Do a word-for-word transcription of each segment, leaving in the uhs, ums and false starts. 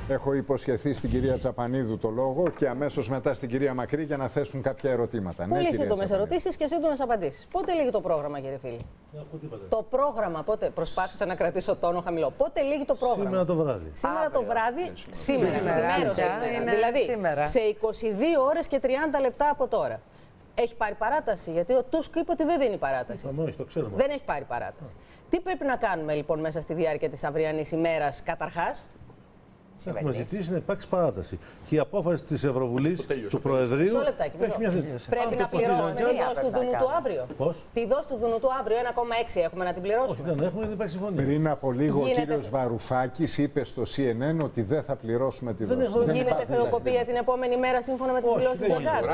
Έχω υποσχεθεί στην κυρία Τσαπανίδου το λόγο και αμέσως μετά στην κυρία Μακρύ για να θέσουν κάποια ερωτήματα. Πολύ ναι, σύντομες ερωτήσεις και σύντομες απαντήσεις. Πότε λύγει το πρόγραμμα, κύριε φίλη? Το πρόγραμμα, πότε. Προσπάθησα να κρατήσω τόνο χαμηλό. Πότε λύγει το πρόγραμμα? Σήμερα το βράδυ. Σήμερα το βράδυ, σήμερα, σήμερα, σήμερα, σήμερα. Δηλαδή, σήμερα. Σε είκοσι δύο ώρες και τριάντα λεπτά από τώρα. Έχει πάρει παράταση, γιατί ο Τούσκ είπε ότι δεν δίνει παράταση. Όχι, το ξέρουμε. Δεν έχει πάρει παράταση. Τι πρέπει να κάνουμε λοιπόν μέσα στη διάρκεια της αυριανής ημέρας, καταρχάς? Έχουμε ζητήσει να υπάρξει παράταση. Και η απόφαση της Ευρωβουλής, του Προεδρείου. Έχει μια πρέπει να πληρώσουμε τη δόση του Δούνου του αύριο. Πώς? Τη δόση του Δούνου του αύριο, ένα κόμμα έξι έχουμε να την πληρώσουμε. Όχι, δεν έχουμε, δεν υπάρχει συμφωνία. Πριν από λίγο Γίνεται... ο κύριος Βαρουφάκης είπε στο σι εν εν ότι δεν θα πληρώσουμε τη δόση. Δεν γίνεται χρεοκοπία την επόμενη μέρα σύμφωνα με τις δηλώσεις της Λαγκάρντ?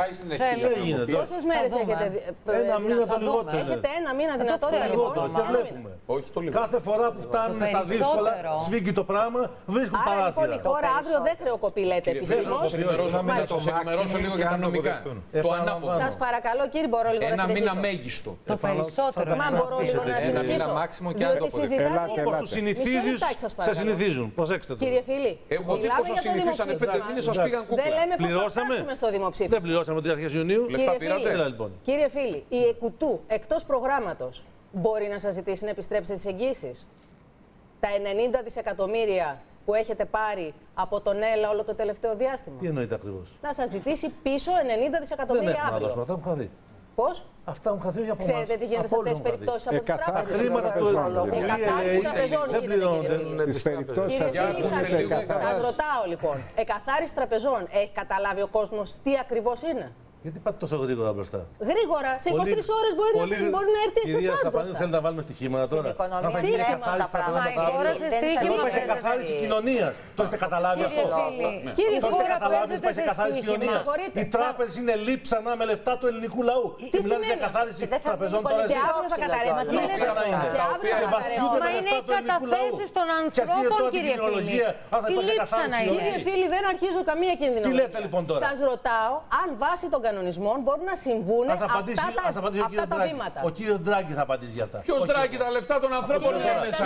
Πόσες μέρες έχετε ένα μήνα το λιγότερο. Έχετε ένα μήνα δυνατότητα λοιπόν? Κάθε φορά που φτάνουμε στα δύσκολα, σφίγγει το πράγμα, βρίσκουν παράθυρα. Η χώρα αύριο δεν χρεοκοπεί, λέτε επισήμως. Να σας ενημερώσω λίγο για τα νομικά. Το ανάποδο. Σας παρακαλώ, κύριε, μπορώ λίγο να Ένα συνεχίσω? μήνα μέγιστο. Το περισσότερο. Μα μπορώ λίγο να συνεχίσω? Διότι συζητάτε. Όπως τους συνηθίζεις, σε συνηθίζουν. Προσέξτε το. Κύριε φίλη, έχω δει πόσο συνηθίσανε πέντε μήνες, σας πήγαν κούκλα. Δεν λέμε πώς θα φτάσουμε στο δημοψήφισμα. Δεν πληρώσαμε τις αρχές Ιουνίου. Λεφτά πήρατε. Κύριε φίλη, η ΕΚΟΥΤΟΥ εκτός προγράμματος μπορεί να σας ζητήσει να επιστρέψετε τις εγγύησεις? Τα ενενήντα δισεκατομμύρια που έχετε πάρει από τον ΕΛΑ όλο το τελευταίο διάστημα. Τι εννοείται ακριβώς? Να σας ζητήσει πίσω ενενήντα δισεκατομμύρια αύριο. αύριο. Αυτά έχουν χαθεί. Πώς? Αυτά έχουν χαθεί για πολλές. Ξέρετε τι γίνεται σε αυτές τις περιπτώσεις από τις τράπεζες? Τα χρήματα του εκαθάριση τραπεζών γίνεται, κύριε φίλη. Στις περιπτώσεις αυτές γίνεται εκαθάριση. Σας ρωτάω λοιπόν, εκαθάριση τραπεζών, έχει καταλάβει ο κόσμος τι ακριβώς είναι? Γιατί πάτε τόσο γρήγορα μπροστά? Γρήγορα, σε είκοσι τρεις ώρες μπορεί, πολύ... να, μπορεί να έρθει σε εσάς μπροστά. Θέλετε να βάλουμε στοιχήματα τώρα? Στοίχημα τα πράγματα. Υπάρχει καθάριση κοινωνίας. Το έχετε καταλάβει αυτό? Κύριε Το έχετε καταλάβει ότι υπάρχει καθάριση κοινωνίας? Οι τράπεζες είναι λείψανα με λεφτά του ελληνικού λαού. Και μιλάτε για καθάριση τραπεζών τώρα. Και αύριο θα καταρρεύσει. Και βαστιούνται με λεφτά του ελληνικού λαού. Των ανθρώπων, κύριε φίλη. Κύριε φίλη, δεν αρχίζω καμία κινδυνολογία. Τι λέτε λοιπόν τώρα? Σας ρωτάω αν βάσει των κανονισμών μπορούν να συμβούν αυτά τα βήματα. Ο κύριος Ντράγκη θα απαντήσει για αυτά. Ποιος Ντράγκη? Τα λεφτά των ανθρώπων είναι μέσα.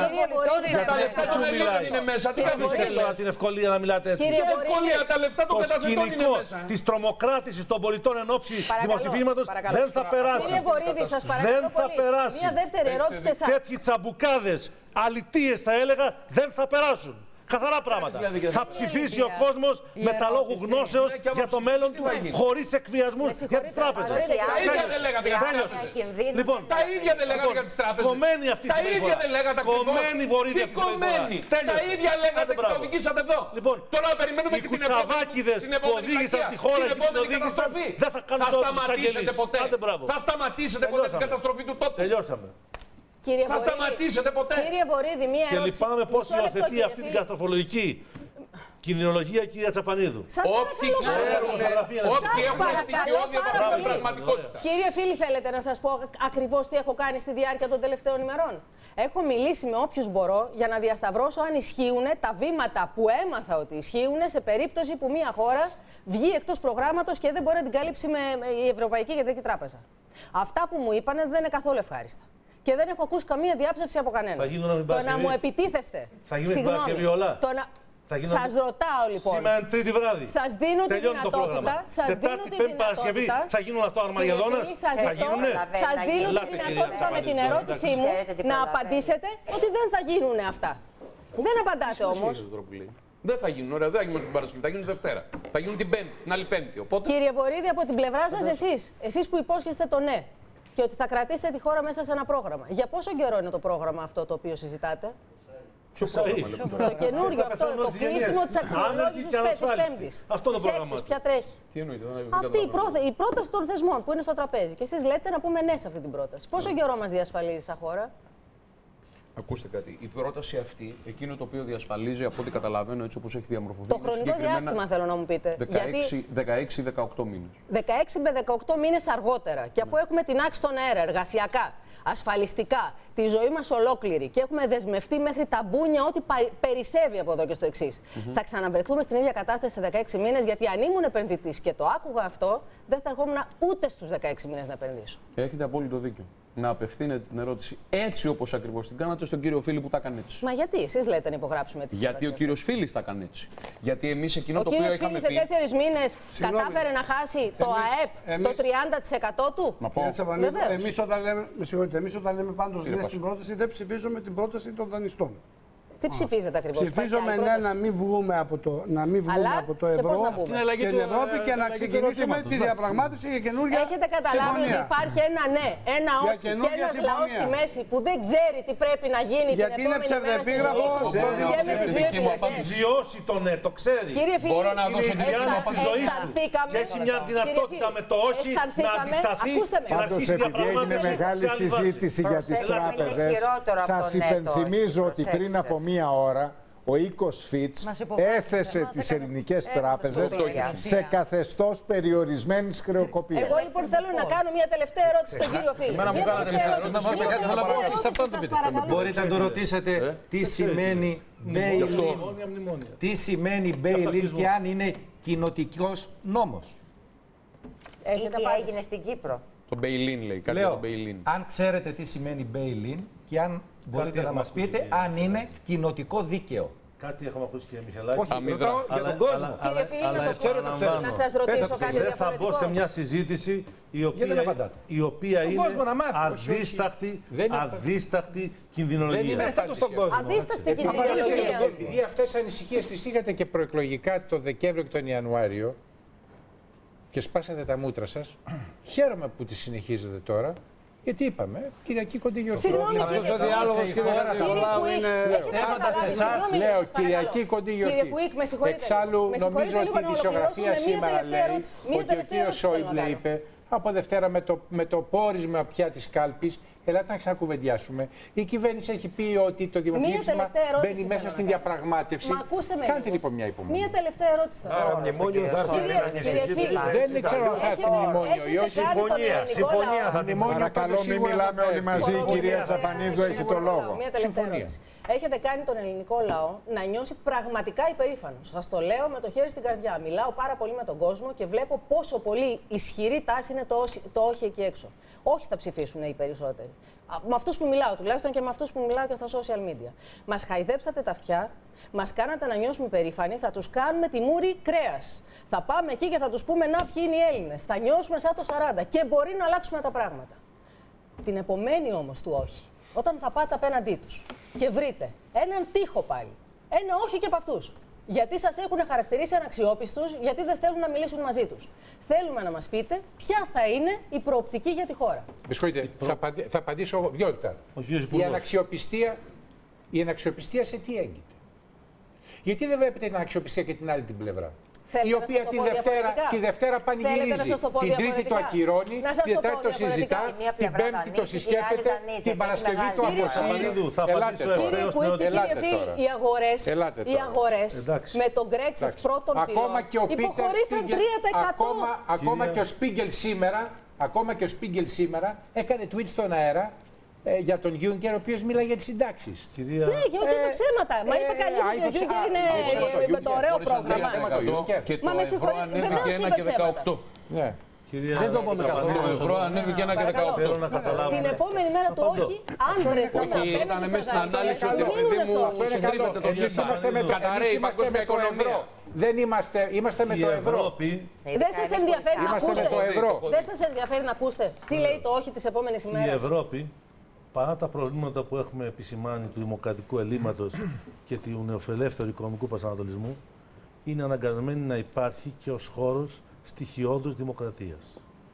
Τα λεφτά των Ελλήνων είναι μέσα. Τι κάνετε τώρα την ευκολία να μιλάτε έτσι? Ποια ευκολία? Τα λεφτά των καταθετών είναι μέσα. Της τρομοκράτησης των πολιτών εν ώψη δημοψηφίσματος δεν θα περάσει. Κύριε Βορίδη, σας παρακαλώ δεν θα πολύ. περάσει. Μια δεύτερη ερώτηση σε εσάς. Τέτοιοι τσαμπουκάδες, αλητίες θα έλεγα, δεν θα περάσουν. Καθαρά πράγματα. Θα ψηφίσει ο κόσμος με τα λόγου γνώσεως για το μέλλον του, χωρίς εκβιασμούς για τις τράπεζες. Τα ίδια δεν λέγατε για τις τράπεζες. Λοιπόν, τα ίδια δεν λέγατε για τις τράπεζες. Κομμένη αυτή η τα ίδια δεν λέγατε ακριβώς. Κομμένη Βορίδη αυτή η κομμένη. Τα ίδια λέγατε και το οδηγήσατε εδώ. Λοιπόν, τώρα περιμένουμε και την κουτσαβάκηδες που οδήγησαν τη χώρα και την οδήγησαν δεν θα κάνουν τότε τους αγγελείς. Θα σταματήσετε ποτέ την καταστροφή του τόπου? Τελειώσαμε. Κύριε θα σταματήσετε ποτέ? Κύριε Βορίδη, μία και ερώτηση. λυπάμαι πώς υιοθετεί αυτή την καταστροφολογική κοινωνιολογία η κυρία Τσαπανίδου. Όποιοι ξέρουν, όποιοι έχουν στοιχειώδη πραγματικότητα. Κύριε φίλοι, θέλετε να σας πω ακριβώς τι έχω κάνει στη διάρκεια των τελευταίων ημερών? Έχω μιλήσει με όποιους μπορώ για να διασταυρώσω αν ισχύουν τα βήματα που έμαθα ότι ισχύουν σε περίπτωση που μια χώρα βγει εκτός προγράμματος και δεν μπορεί να την καλύψει με η Ευρωπαϊκή Κεντρική Τράπεζα. Αυτά που μου είπαν δεν είναι καθόλου ευχάριστα. Και δεν έχω ακούσει καμία διάψευση από κανέναν. Θα γίνουν την Παρασκευή. Το να μου επιτίθεστε. Θα γίνουν την Παρασκευή όλα. Το να... γίνουν... Σας ρωτάω λοιπόν. Σήμερα είναι Τρίτη βράδυ. Σας δίνω τη δυνατότητα. Σας Τετάρτη, Πέμπτη, Παρασκευή. Θα γίνουν αυτά ο Αρμαγεδόνας. Θα γίνουνε. Σας δίνω τη δυνατότητα με την ερώτησή μου να απαντήσετε ότι δεν θα γίνουν αυτά. Δεν απαντάτε όμως. Δεν θα γίνουν, ωραία, δεν θα γίνουν την Παρασκευή, θα γίνουν Δευτέρα. Θα γίνουν την Πέμπτη, την άλλη Πέμπτη. Οπότε... Κύριε Βορίδη, από την πλευρά σας, εσείς, εσείς που υπόσχεστε το ναι και ότι θα κρατήσετε τη χώρα μέσα σε ένα πρόγραμμα. Για πόσο καιρό είναι το πρόγραμμα αυτό το οποίο συζητάτε? Ποιο πρόγραμμα, το καινούριο αυτό, το κλείσιμο της αξιολόγησης της Πέμπτης. Αυτό το πρόγραμμα. Ποια τρέχει? Τι εννοείται? Αυτή η, πρόθε, η πρόταση των θεσμών που είναι στο τραπέζι. Και εσείς λέτε να πούμε ναι σε αυτή την πρόταση. Πόσο καιρό μας διασφαλίζει σαν χώρα? Ακούστε κάτι. Η πρόταση αυτή, εκείνο το οποίο διασφαλίζει από ό,τι καταλαβαίνω έτσι όπως έχει διαμορφωθεί. Το χρονικό διάστημα θέλω να μου πείτε. δεκαέξι με δεκαοκτώ μήνες. δεκαέξι με δεκαοκτώ μήνες αργότερα. Και αφού έχουμε την άξη στον αέρα, εργασιακά, ασφαλιστικά, τη ζωή μας ολόκληρη και έχουμε δεσμευτεί μέχρι τα μπούνια ό,τι περισσεύει από εδώ και στο εξής. Mm-hmm. Θα ξαναβρεθούμε στην ίδια κατάσταση σε δεκαέξι μήνες, γιατί αν ήμουν επενδυτής και το άκουγα αυτό, δεν θα ερχόμουν ούτε στους δεκαέξι μήνες να επενδύσω. Έχετε απόλυτο δίκιο. να απευθύνετε την ερώτηση έτσι όπως ακριβώς την κάνατε στον κύριο Φίλη που τα έκανε έτσι. Μα γιατί εσείς λέτε να υπογράψουμε τη Γιατί ο κύριος Φίλης τα έκανε έτσι. Γιατί εμείς εκείνο ο το οποίο είχαμε πει. Ο κύριος Φίλης σε τέσσερις μήνες κατάφερε να χάσει το εμείς, ΑΕΠ εμείς, το τριάντα τοις εκατό του. Να πω. Εμείς όταν λέμε, με συγχωρείτε, εμείς όταν λέμε πάντως ναι στην πρόταση, δεν ψηφίζουμε την πρόταση των δανειστών. Τι ψηφίζετε ακριβώς? Ψηφίζουμε ναι, να μην βγούμε από το, να μην βγούμε Αλλά, από το και ευρώ και και την Ευρώπη και να ξεκινήσουμε τη διαπραγμάτευση για καινούργια Έχετε καταλάβει συμφωνία. ότι υπάρχει ένα ναι, ένα όχι και ένας λαός στη μέση που δεν ξέρει τι πρέπει να γίνει γιατί την είναι επόμενη μέρα στη ψευδεπίγραφο ζωή του και με τις δύο επιλογές. Βιώσει το ναι, το ξέρει. Κύριε Φίλη, Μπορώ να δώσω τη διάρκεια της ζωής του. Και έχει μια δυνατότητα με το όχι να αντισταθεί και να Πάντως, αρχίσει επειδή έγινε διαπραγμάτευση μεγάλη σε άλλη βάση. συζήτηση για τις Προσέξτε, τράπεζες, είναι χειρότερο από σας το ναι το υπενθυμίζω όχι. ότι πριν Προσέξτε. από μία ώρα ο οίκος Φιτς Μας υποβάλλει έθεσε θέματα, τις έκανε- ελληνικές έθεσε τράπεζες σκοπία. σε καθεστώς περιορισμένης χρεοκοπίας. Εγώ λοιπόν θέλω να κάνω μια τελευταία ερώτηση στον κύριο Φίλη. Εμένα μου Μια κάνατε τελευταία μια ερώτηση. ερώτηση. Να μάθω κάτι, Μια θα πω, ερώτηση, σε αυτό το σας πείτε. παρακαλώ. Μπορείτε να το ρωτήσετε τι σημαίνει bail-in. Μνημόνια, μνημόνια. Τι σημαίνει bail-in αυταρχισμό. και αν είναι κοινοτικός νόμος. Ή Έχετε τι απάντηση? έγινε στην Κύπρο. Το bail-in λέει, κάτι για Λέω, το bail-in. αν ξέρετε τι σημαίνει bail-in και αν μπορείτε να έχουμε μας ακούσει, πείτε κύριε. αν είναι κοινοτικό δίκαιο. Κάτι έχουμε ακούσει, κύριε Μιχελάκη. Όχι, αμυδρά. ρωτάω για τον κόσμο. Κύριε Φίλη, αλλά να σας- ξέρω, το ξέρω. να σας ρωτήσω το κάτι Δεν θα μπω σε διαφορετικό. μια συζήτηση η δεν οποία, απαντάτε. η οποία Στον είναι κόσμο να μάθει, όχι, όχι. αδίσταχτη, Δεν είναι- αδίσταχτη Δεν κινδυνολογία. είμαι έστατος στον κόσμο. Αδίστακτη Επειδή κινδυνολογία. επειδή αυτές τις ανησυχίες τις είχατε και προεκλογικά το Δεκέμβριο και τον Ιανουάριο και σπάσατε τα μούτρα σας, χαίρομαι που τις συνεχίζετε τώρα, γιατί είπαμε, Κυριακή κοντή γιορτή. Συγγνώμη, Αυτός κύριε ο διάλογος, Κύριε κύριε Χαραλάου, Κουίκ, είναι έχετε θέματα καταλάβει, σε εσάς, συγγνώμη, Λέω, σας παρακαλώ. Κυριακή κοντή γιορτή. Κύριε Κουίκ, με συγχωρείτε. Εξάλλου, Με συγχωρείτε νομίζω λίγο ότι να η δισογραφία ολοκληρώσουμε μία σήμερα τελευταία λέει ερώτηση. Μία ότι ο τελευταία κύριος ερώτηση θέλω να Σόιμπλε κάνω. είπε από Δευτέρα με το, με το πόρισμα πια της κάλπης, ελάτε να ξανακουβεντιάσουμε. Η κυβέρνηση έχει πει ότι το δημοψήφισμα τελευταία ερώτηση μπαίνει θέλω μέσα να στην κάνω. διαπραγμάτευση. Μα ακούστε με Κάντε λίγο. λοιπόν μια υπομονή. Μία τελευταία ερώτηση θα Άρα, κάνω. μνημόνιο θα έρθει. Κύριε- Κύριε Φίλη, Δεν ξέρω αν θα έρθει μνημόνιο ή όχι. έχετε κάνει τον Συμφωνία, ελληνικό συμφωνία λαό. θα την Μνημόνιο Παρακαλώ, μην σίγουρα μιλάμε θα όλοι έρθει. μαζί. Η Συμφωνία. κυρία Τσαπανίδου έχει το λόγο. Μία τελευταία Συμφωνία. ερώτηση. Έχετε κάνει τον ελληνικό λαό να νιώσει πραγματικά υπερήφανο. Σας το λέω με το χέρι στην καρδιά. Μιλάω πάρα πολύ με τον κόσμο και βλέπω πόσο πολύ ισχυρή τάση είναι το, όχι- το όχι εκεί έξω. Όχι θα ψηφίσουν οι περισσότεροι. Α, Με αυτούς που μιλάω τουλάχιστον και με αυτούς που μιλάω και στα social media. Μας χαϊδέψατε τα αυτιά, μας κάνατε να νιώσουμε περήφανοι, θα τους κάνουμε τη μούρη κρέας. Θα πάμε εκεί και θα τους πούμε να ποιοι είναι οι Έλληνες. Θα νιώσουμε σαν το σαράντα και μπορεί να αλλάξουμε τα πράγματα. Την επομένη όμως του όχι, όταν θα πάτε απέναντί τους και βρείτε έναν τοίχο πάλι, ένα όχι και από αυτούς, γιατί σας έχουν χαρακτηρίσει αναξιόπιστους, γιατί δεν θέλουν να μιλήσουν μαζί τους. Θέλουμε να μας πείτε ποια θα είναι η προοπτική για τη χώρα. Με συγχωρείτε, θα, απαντη- θα απαντήσω εγώ. Δύο λεπτά. Ο κύριος Η Υπουργός. αναξιοπιστία, η αναξιοπιστία σε τι έγκυται. Γιατί δεν βλέπετε την αναξιοπιστία και την άλλη την πλευρά. Θέλετε Η να οποία σας το τη πω Δευτέρα, διαφορετικά? τη Δευτέρα Θέλετε να πανηγυρίζει. σας το πω Την Τρίτη το διαφορετικά? ακυρώνει, Να σας την το πω Τετάρτη το συζητά, διαφορετικά. Μία την πλευρά Πέμπτη το δανείζει, η συσκέπτεται, άλλη δανείζει, την έχει Παρασκευή μεγάλη το Κύριε αποσύρει. Τσαπανίδου, θα Ελάτε απαντήσω τώρα. Κύριε ευθέως Κουίκ στην και κύριε Ελάτε Φίλ, τώρα. οι αγορές, Ελάτε οι τώρα. αγορές Εντάξει. με τον Brexit Εντάξει. πρώτον Ακόμα πυλών και ο Πίτερ υποχωρήσαν Σπίγκελ- τρία τοις εκατό. ακόμα, ακόμα Κυρία- και ο Σπίγκελ σήμερα, ακόμα και ο Σπίγκελ σήμερα έκανε tweet στον αέρα ε, για τον Γιούγκερ, ο οποίος μιλάει για τις συντάξεις. Κυρία... Ναι, και ότι είναι Ε, ψέματα. Μα ε, είπε κανείς α, ότι ο είπε ψ- Γιούγκερ α, είναι είπε ψέματα ο με το Γιούγκερ, ωραίο Χωρίς πρόγραμμα. αντίρρηση δεκαοκτώ και Μα το με ευρώ συγχωρείτε, ανέβηκε βεβαίως και ένα είπε και ψέματα. δεκαοκτώ. Ναι. Κυρία... Δεν το είπαμε καθόλου. Το ευρώ ανέβηκε ένα και Παρακαλώ. Θέλω δεκαοκτώ. να καταλάβουμε. Την επόμενη μέρα του Απαντώ. όχι, αν βρεθούν Όχι, ήταν απέναντι μέσα στις στην ανάλυση αγορές, ότι θα παιδί μείνουν μου στο Αυτό είναι συντρίβεται καλό. το Εμείς σύστημα. είμαστε με το, Καταραίει εμείς η είμαστε με παγκόσμια το οικονομία. ευρώ. Δεν είμαστε, είμαστε με Η το ευρώ. Ευρώπη Δεν σας ενδιαφέρει να Είμαστε με ακούσετε. το ευρώ. Δεν σας ενδιαφέρει να ακούσετε τι λέει το όχι της επόμενης Η ημέρας. Ευρώπη, παρά τα προβλήματα που έχουμε επισημάνει του δημοκρατικού ελλείμματος και του νεοφιλελεύθερου οικονομικού προσανατολισμού, είναι αναγκασμένη να υπάρχει και ως χώρος στοιχειώδους δημοκρατίας.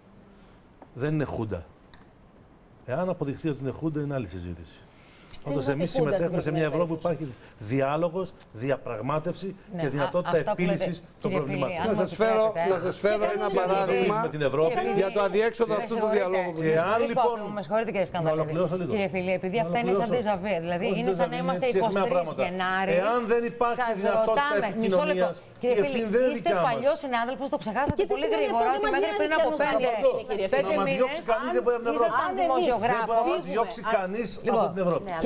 Δεν είναι χούντα. Εάν αποδειχθεί ότι είναι χούντα, είναι άλλη συζήτηση. Όντως, είναι εμείς η χούντα συμμετέχουμε στην σε μια Ευρώπη που προκειμένη υπάρχει διάλογος, διαπραγμάτευση Ναι, και α- δυνατότητα αυτά που λέτε, επίλυσης των κύριε Φίλη, προβλημάτων. αν Να μου σας φέρω, επιτρέπετε. να σας φέρω Και ένα κανείς δεν παράδειγμα με την Ευρώπη. για το αδιέξοδο Με αυτού του συγχωρείτε. διαλόγου. που Και γίνεται. αν Να λοιπόν. με συγχωρείτε κύριε Σκανδαλίδη. ολοκληρώσω λίγο. Κύριε Φίλη, επειδή Να αυτά είναι σαν ολοκληρώσω. ντεζαβέ. Δηλαδή Όχι, είναι σαν να ντεζαβέ, είμαστε είναι είκοσι συγκεκριμένα τρεις πράγματα. Γενάρη. Εάν δεν υπάρξει Σας δυνατότητα ρωτάμε, μισό λεπτό. επικοινωνίας, Κύριε η ευθύνη Φίλη, δεν είναι είστε δικιά μας. παλιό συνάδελφο, το ξεχάσατε Και τι πολύ σημαίνει αυτό, γρήγορα. δεν Ότι μας μέχρι νοιάζει πριν ποια από νομοθεσία πέντε είναι, κύριε Φίλη. Δεν θα μας διώξει κανείς από την Ευρώπη. Αν Ήσασταν εμείς Δεν μπορεί να μας δημοσιογράφος. διώξει κανείς από Λοιπόν, την Ευρώπη. Και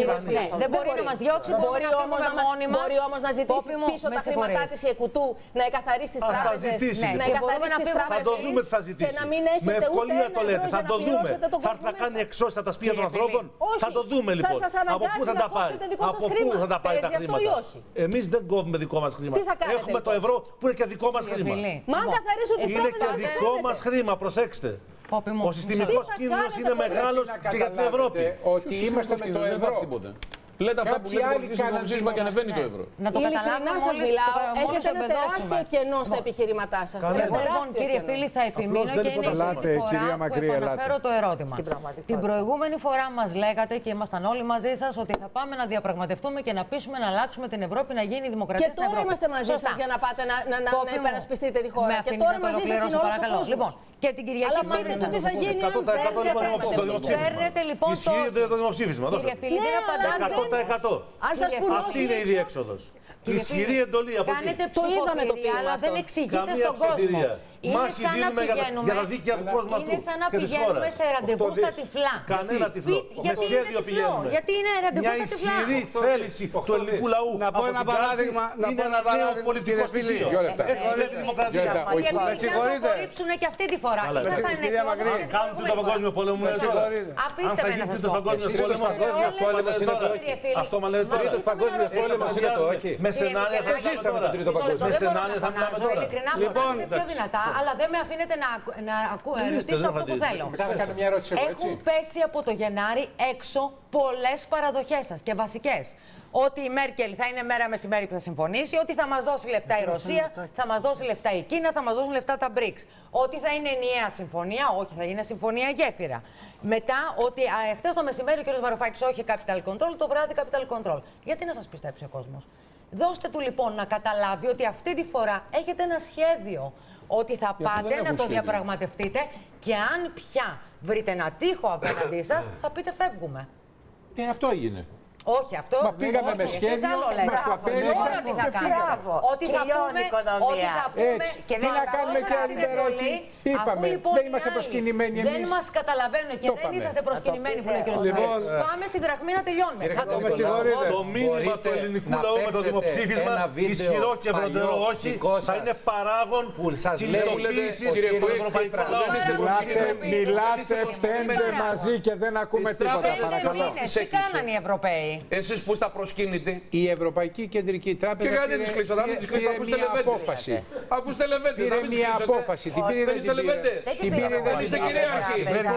Κύριε φίλε, δεν μπορεί να μας διώξει, μπορεί όμως να, μας, μπορεί όμως να ζητήσει μου, πίσω τα χρήματά της η Εκουτού, να εκαθαρίσει τις τράπεζες, ζητήσει, να λοιπόν. εκαθαρίσει τις τράπεζες. Θα το δούμε τι θα ζητήσει. Και να μην έχετε με ευκολία ούτε το ένα λέτε. ευρώ Θα για το να δούμε. πληρώσετε τον Θα έρθει κόσμο να κάνει μέσα. εξώσεις από τα σπίτια των Κύριε ανθρώπων. φίλε, Θα το δούμε όχι. λοιπόν. Θα σας Από πού θα αναγκάσει τα να πάρει. κόψετε δικό σας Από πού χρήμα. θα τα πάρει τα Παίζει αυτό ή χρήματα. όχι? Εμείς δεν κόβουμε δικό μας χρήμα. Τι θα κάνετε, Έχουμε το λοιπόν? ευρώ που είναι και δικό μας χρήμα. Μα αν καθαρίσουν τις Είναι τράπεζες, και δεν δικό κάνετε. μας χρήμα, προσέξτε. Ο συστημικός κίνδυνος είναι μεγάλος και για την Ευρώπη. Ότι είμαστε με το ευρώ. Λέτε αυτά που λέτε άλλοι πολιτικό κάναν δημοψήφισμα και ανεβαίνει το ευρώ. Να το Ειλικρινά καταλάβουμε σας μόλις μιλάω, το- μόλις έχετε το ένα εμπεδώσουμε. τεράστιο κενό στα επιχειρηματά σας. Κανένα. Ένα Εγώ λοιπόν, τεράστιο κύριε κενό. φίλοι, θα επιμείνω Απλώς δεν και είναι η Ελάτε, πρώτη κυρία φορά Μακρύ, που ελάτε. επαναφέρω το ερώτημα. Την προηγούμενη φορά μας λέγατε και ήμασταν όλοι μαζί σας ότι θα πάμε να διαπραγματευτούμε και να πείσουμε να αλλάξουμε την Ευρώπη να γίνει η δημοκρατία Και στην τώρα Ευρώπη. είμαστε μαζί Σωστά. σας για να πάτε να, να, να, Πόπι να μου, υπερασπιστείτε τη χώρα. με Και αφήνεις τώρα να το μαζί σας ολοκληρώσω, είναι όλος ο παρακαλώ. κόσμος. Λοιπόν, και την Κυριακή Αλλά πήρε πείτε σας τι θα γίνει αν εκατό τοις εκατό δεν λοιπόν διαπραγματευτείτε. το δημοψήφισμα. Παίρνετε λοιπόν το... Ισχύει το δημοψήφισμα. δώστε Κύριε το. φίλοι, δεν Ναι, απαντάτε. αλλά εκατό τοις εκατό. Αν σας πούν Αυτή όχι είναι η έξω, διέξοδος. Κύριε Ισχυρή φίλε, εντολή από εκεί. κάνετε Το είδαμε το ψηφοθυρία, πείραμα αλλά αυτό. δεν εξηγείτε Καμία στον κόσμο. εξωτερία. Είναι Μάχη σαν να δίνουμε για τα- πηγαίνουμε, για τα δίκαια του κόσμου αυτού είναι σαν να και της πηγαίνουμε χώρας. σε ραντεβού στα τυφλά. Κανένα τυφλό. Πι- Με γιατί είναι σχέδιο τυφλό, πηγαίνουμε. γιατί είναι ραντεβού Μια στα τυφλά. ισχυρή θέληση του ελληνικού λαού. Να πω από ένα την κάρτη παράδειγμα, να είναι πω ένα ένα νέο παράδειγμα, πολιτικό κύριε Φίλη. στοιχείο. Δύο λεπτά. Έτσι είναι η δημοκρατία. Δύο λεπτά. Ο Και Υπουργός- εμείς θα το συγχωρείτε. απορρίψουν και αυτή τη φορά. Καλά, Ήσασταν εντάξει. Κυρία αισιόδοξοι Μακρύ. την Κάνουν τον προηγούμενη παγκόσμιο φορά. πόλεμο είναι τώρα. Αν Αφήστε θα με να γίνει σας τρίτος πω. παγκόσμιος Εσείς πόλεμος, τρίτος παγκόσμιος πόλεμος είναι το Κύριε φίλε, αυτό μα λέτε τώρα. Τρίτος παγκόσμιος πόλεμος είναι το όχι. Με σενάρια θα Εσείς μιλάμε τώρα. τον τρίτο παγκόσμιο. Με σενάρια θα μιλάμε τώρα. Ειλικρινά Λοιπόν, λοιπόν, πιο δυνατά, αλλά δεν με αφήνετε να, ακου- να ακου- Μιλήστε, ρωτήσω δεν αυτό που απαντήσετε. θέλω. Μετά θα κάνω μια ερώτηση εγώ, έτσι. Έχουν πέσει από το Γενάρη έξω πολλές παραδοχές σας και βασικές. Ότι η Μέρκελ θα είναι μέρα μεσημέρι που θα συμφωνήσει, ότι θα μας δώσει λεφτά η Ρωσία, θα μας δώσει λεφτά η Κίνα, θα μας δώσουν λεφτά τα μπρικς. Ότι θα είναι ενιαία συμφωνία, όχι, θα είναι συμφωνία γέφυρα. Μετά, ότι χτες το μεσημέρι ο κ. Βαρουφάκης όχι capital control, το βράδυ capital control. Γιατί να σας πιστέψει ο κόσμος. Δώστε του λοιπόν να καταλάβει ότι αυτή τη φορά έχετε ένα σχέδιο. Ότι θα δεν πάτε έχουν να το σχέδιο. διαπραγματευτείτε και αν πια βρείτε ένα τείχο απέναντί σας, θα πείτε φεύγουμε. Και αυτό έγινε. Όχι, αυτό Μα πήγαμε όχι, με εσείς σχέδιο, άλλο λέτε. μας το απέλυσαν Τώρα τι θα και κάνετε. φύγαμε. Ότι θα Τελειώνει πούμε, η οικονομία. ότι θα πούμε Έτσι. και Τι δεν να κάνουμε θα και δώσετε άλλη την ερώτηση. εντολή, Είπαμε, αφού λοιπόν δεν οι είμαστε άλλοι προσκυνημένοι Δεν εμείς. μας καταλαβαίνουν και Το δεν είπαμε. είσαστε προσκυνημένοι που λέει ο κ. Λοιπόν, Σπύρος. Πάμε στη δραχμή να τελειώνουμε. Κύριε Θα το με συγχωρείτε. Το μήνυμα του ελληνικού λαού με το δημοψήφισμα, ισχυρό και βροντερό όχι, θα είναι παράγον κινητοποίησης του ευρωπαϊκού λαού. Μιλάτε, μιλάτε πέντε μαζί και δεν ακούμε τίποτα. Πέντε Παρακαλώ. μήνες, τι κάνανε οι Ευρωπαίοι. Εσείς που είστε προσκύνητοι. Η Ευρωπαϊκή Κεντρική Τράπεζα Και γιατί πήρε, τις κλείσω, θα μην πήρε, τις κλείσω πήρε αφού μια στελεβέντε. απόφαση. Αφού στελεβέντε, Πήρε θα μην τις μια κλείσετε. απόφαση. Την πήρε, Δεν δεν είστε την πήρε. λεβέντε. Την πήρε, δεν Δεν είστε την πήρε. κυρίαρχοι. Ε, Την πήρε,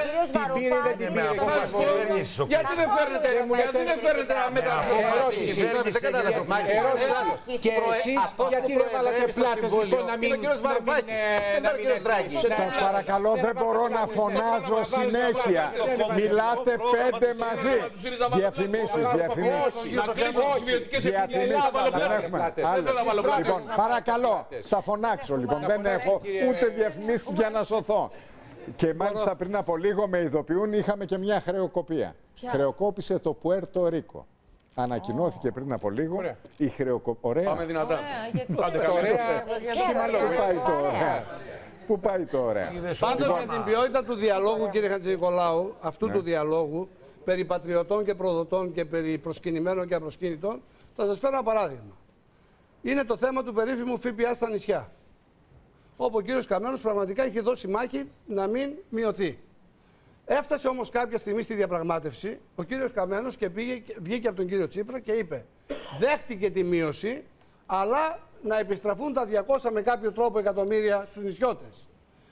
δεν την πήρε. να σας πω, γιατί δεν φέρνετε, γιατί δεν φέρνετε να μεταφέρετε. Ερώτηση. Δεν καταλαβαίνω. Ερώτηση. Και εσείς γιατί δεν βάλατε πλάτες λοιπόν να μην... Είναι ο κύριος Βαρουφάκης, δεν είναι ο κύριος Δράκη. Σας παρακαλώ, δεν μπορώ να φωνάζω συνέχεια. Μιλάτε πέντε μαζί. Διαφημίσεις, διαφημίσεις. Να κλείσω τις ιδιωτικές Διαφημίσεις. εκκλησίες. Δεν έχουμε. Άλλες. Λοιπόν, παρακαλώ, θα φωνάξω λοιπόν. Δεν έχω ούτε διαφημίσεις για να σωθώ. Και μάλιστα πριν από λίγο με ειδοποιούν, είχαμε και μια χρεοκοπία. Χρεοκόπησε το Πουέρτο Ρίκο. Ανακοινώθηκε πριν από λίγο η χρεοκοπία. Ωραία. Πάμε δυνατά. Ωραία. Πού πάει το ωραία. Πού πάει το ωραία. Πάντως για την ποιότητα του διαλόγου, κύριε Χατζηνικολάου, αυτού του διαλόγου, περί πατριωτών και προδοτών και περί προσκυνημένων και απροσκύνητων, θα σας φέρω ένα παράδειγμα. Είναι το θέμα του περίφημου ΦΠΑ στα νησιά. Όπου ο κύριος Καμένος πραγματικά είχε δώσει μάχη να μην μειωθεί. Έφτασε όμως κάποια στιγμή στη διαπραγμάτευση ο κύριος Καμένος και πήγε, βγήκε από τον κύριο Τσίπρα και είπε δέχτηκε τη μείωση, αλλά να επιστραφούν τα διακόσια με κάποιο τρόπο εκατομμύρια στους νησιώτες.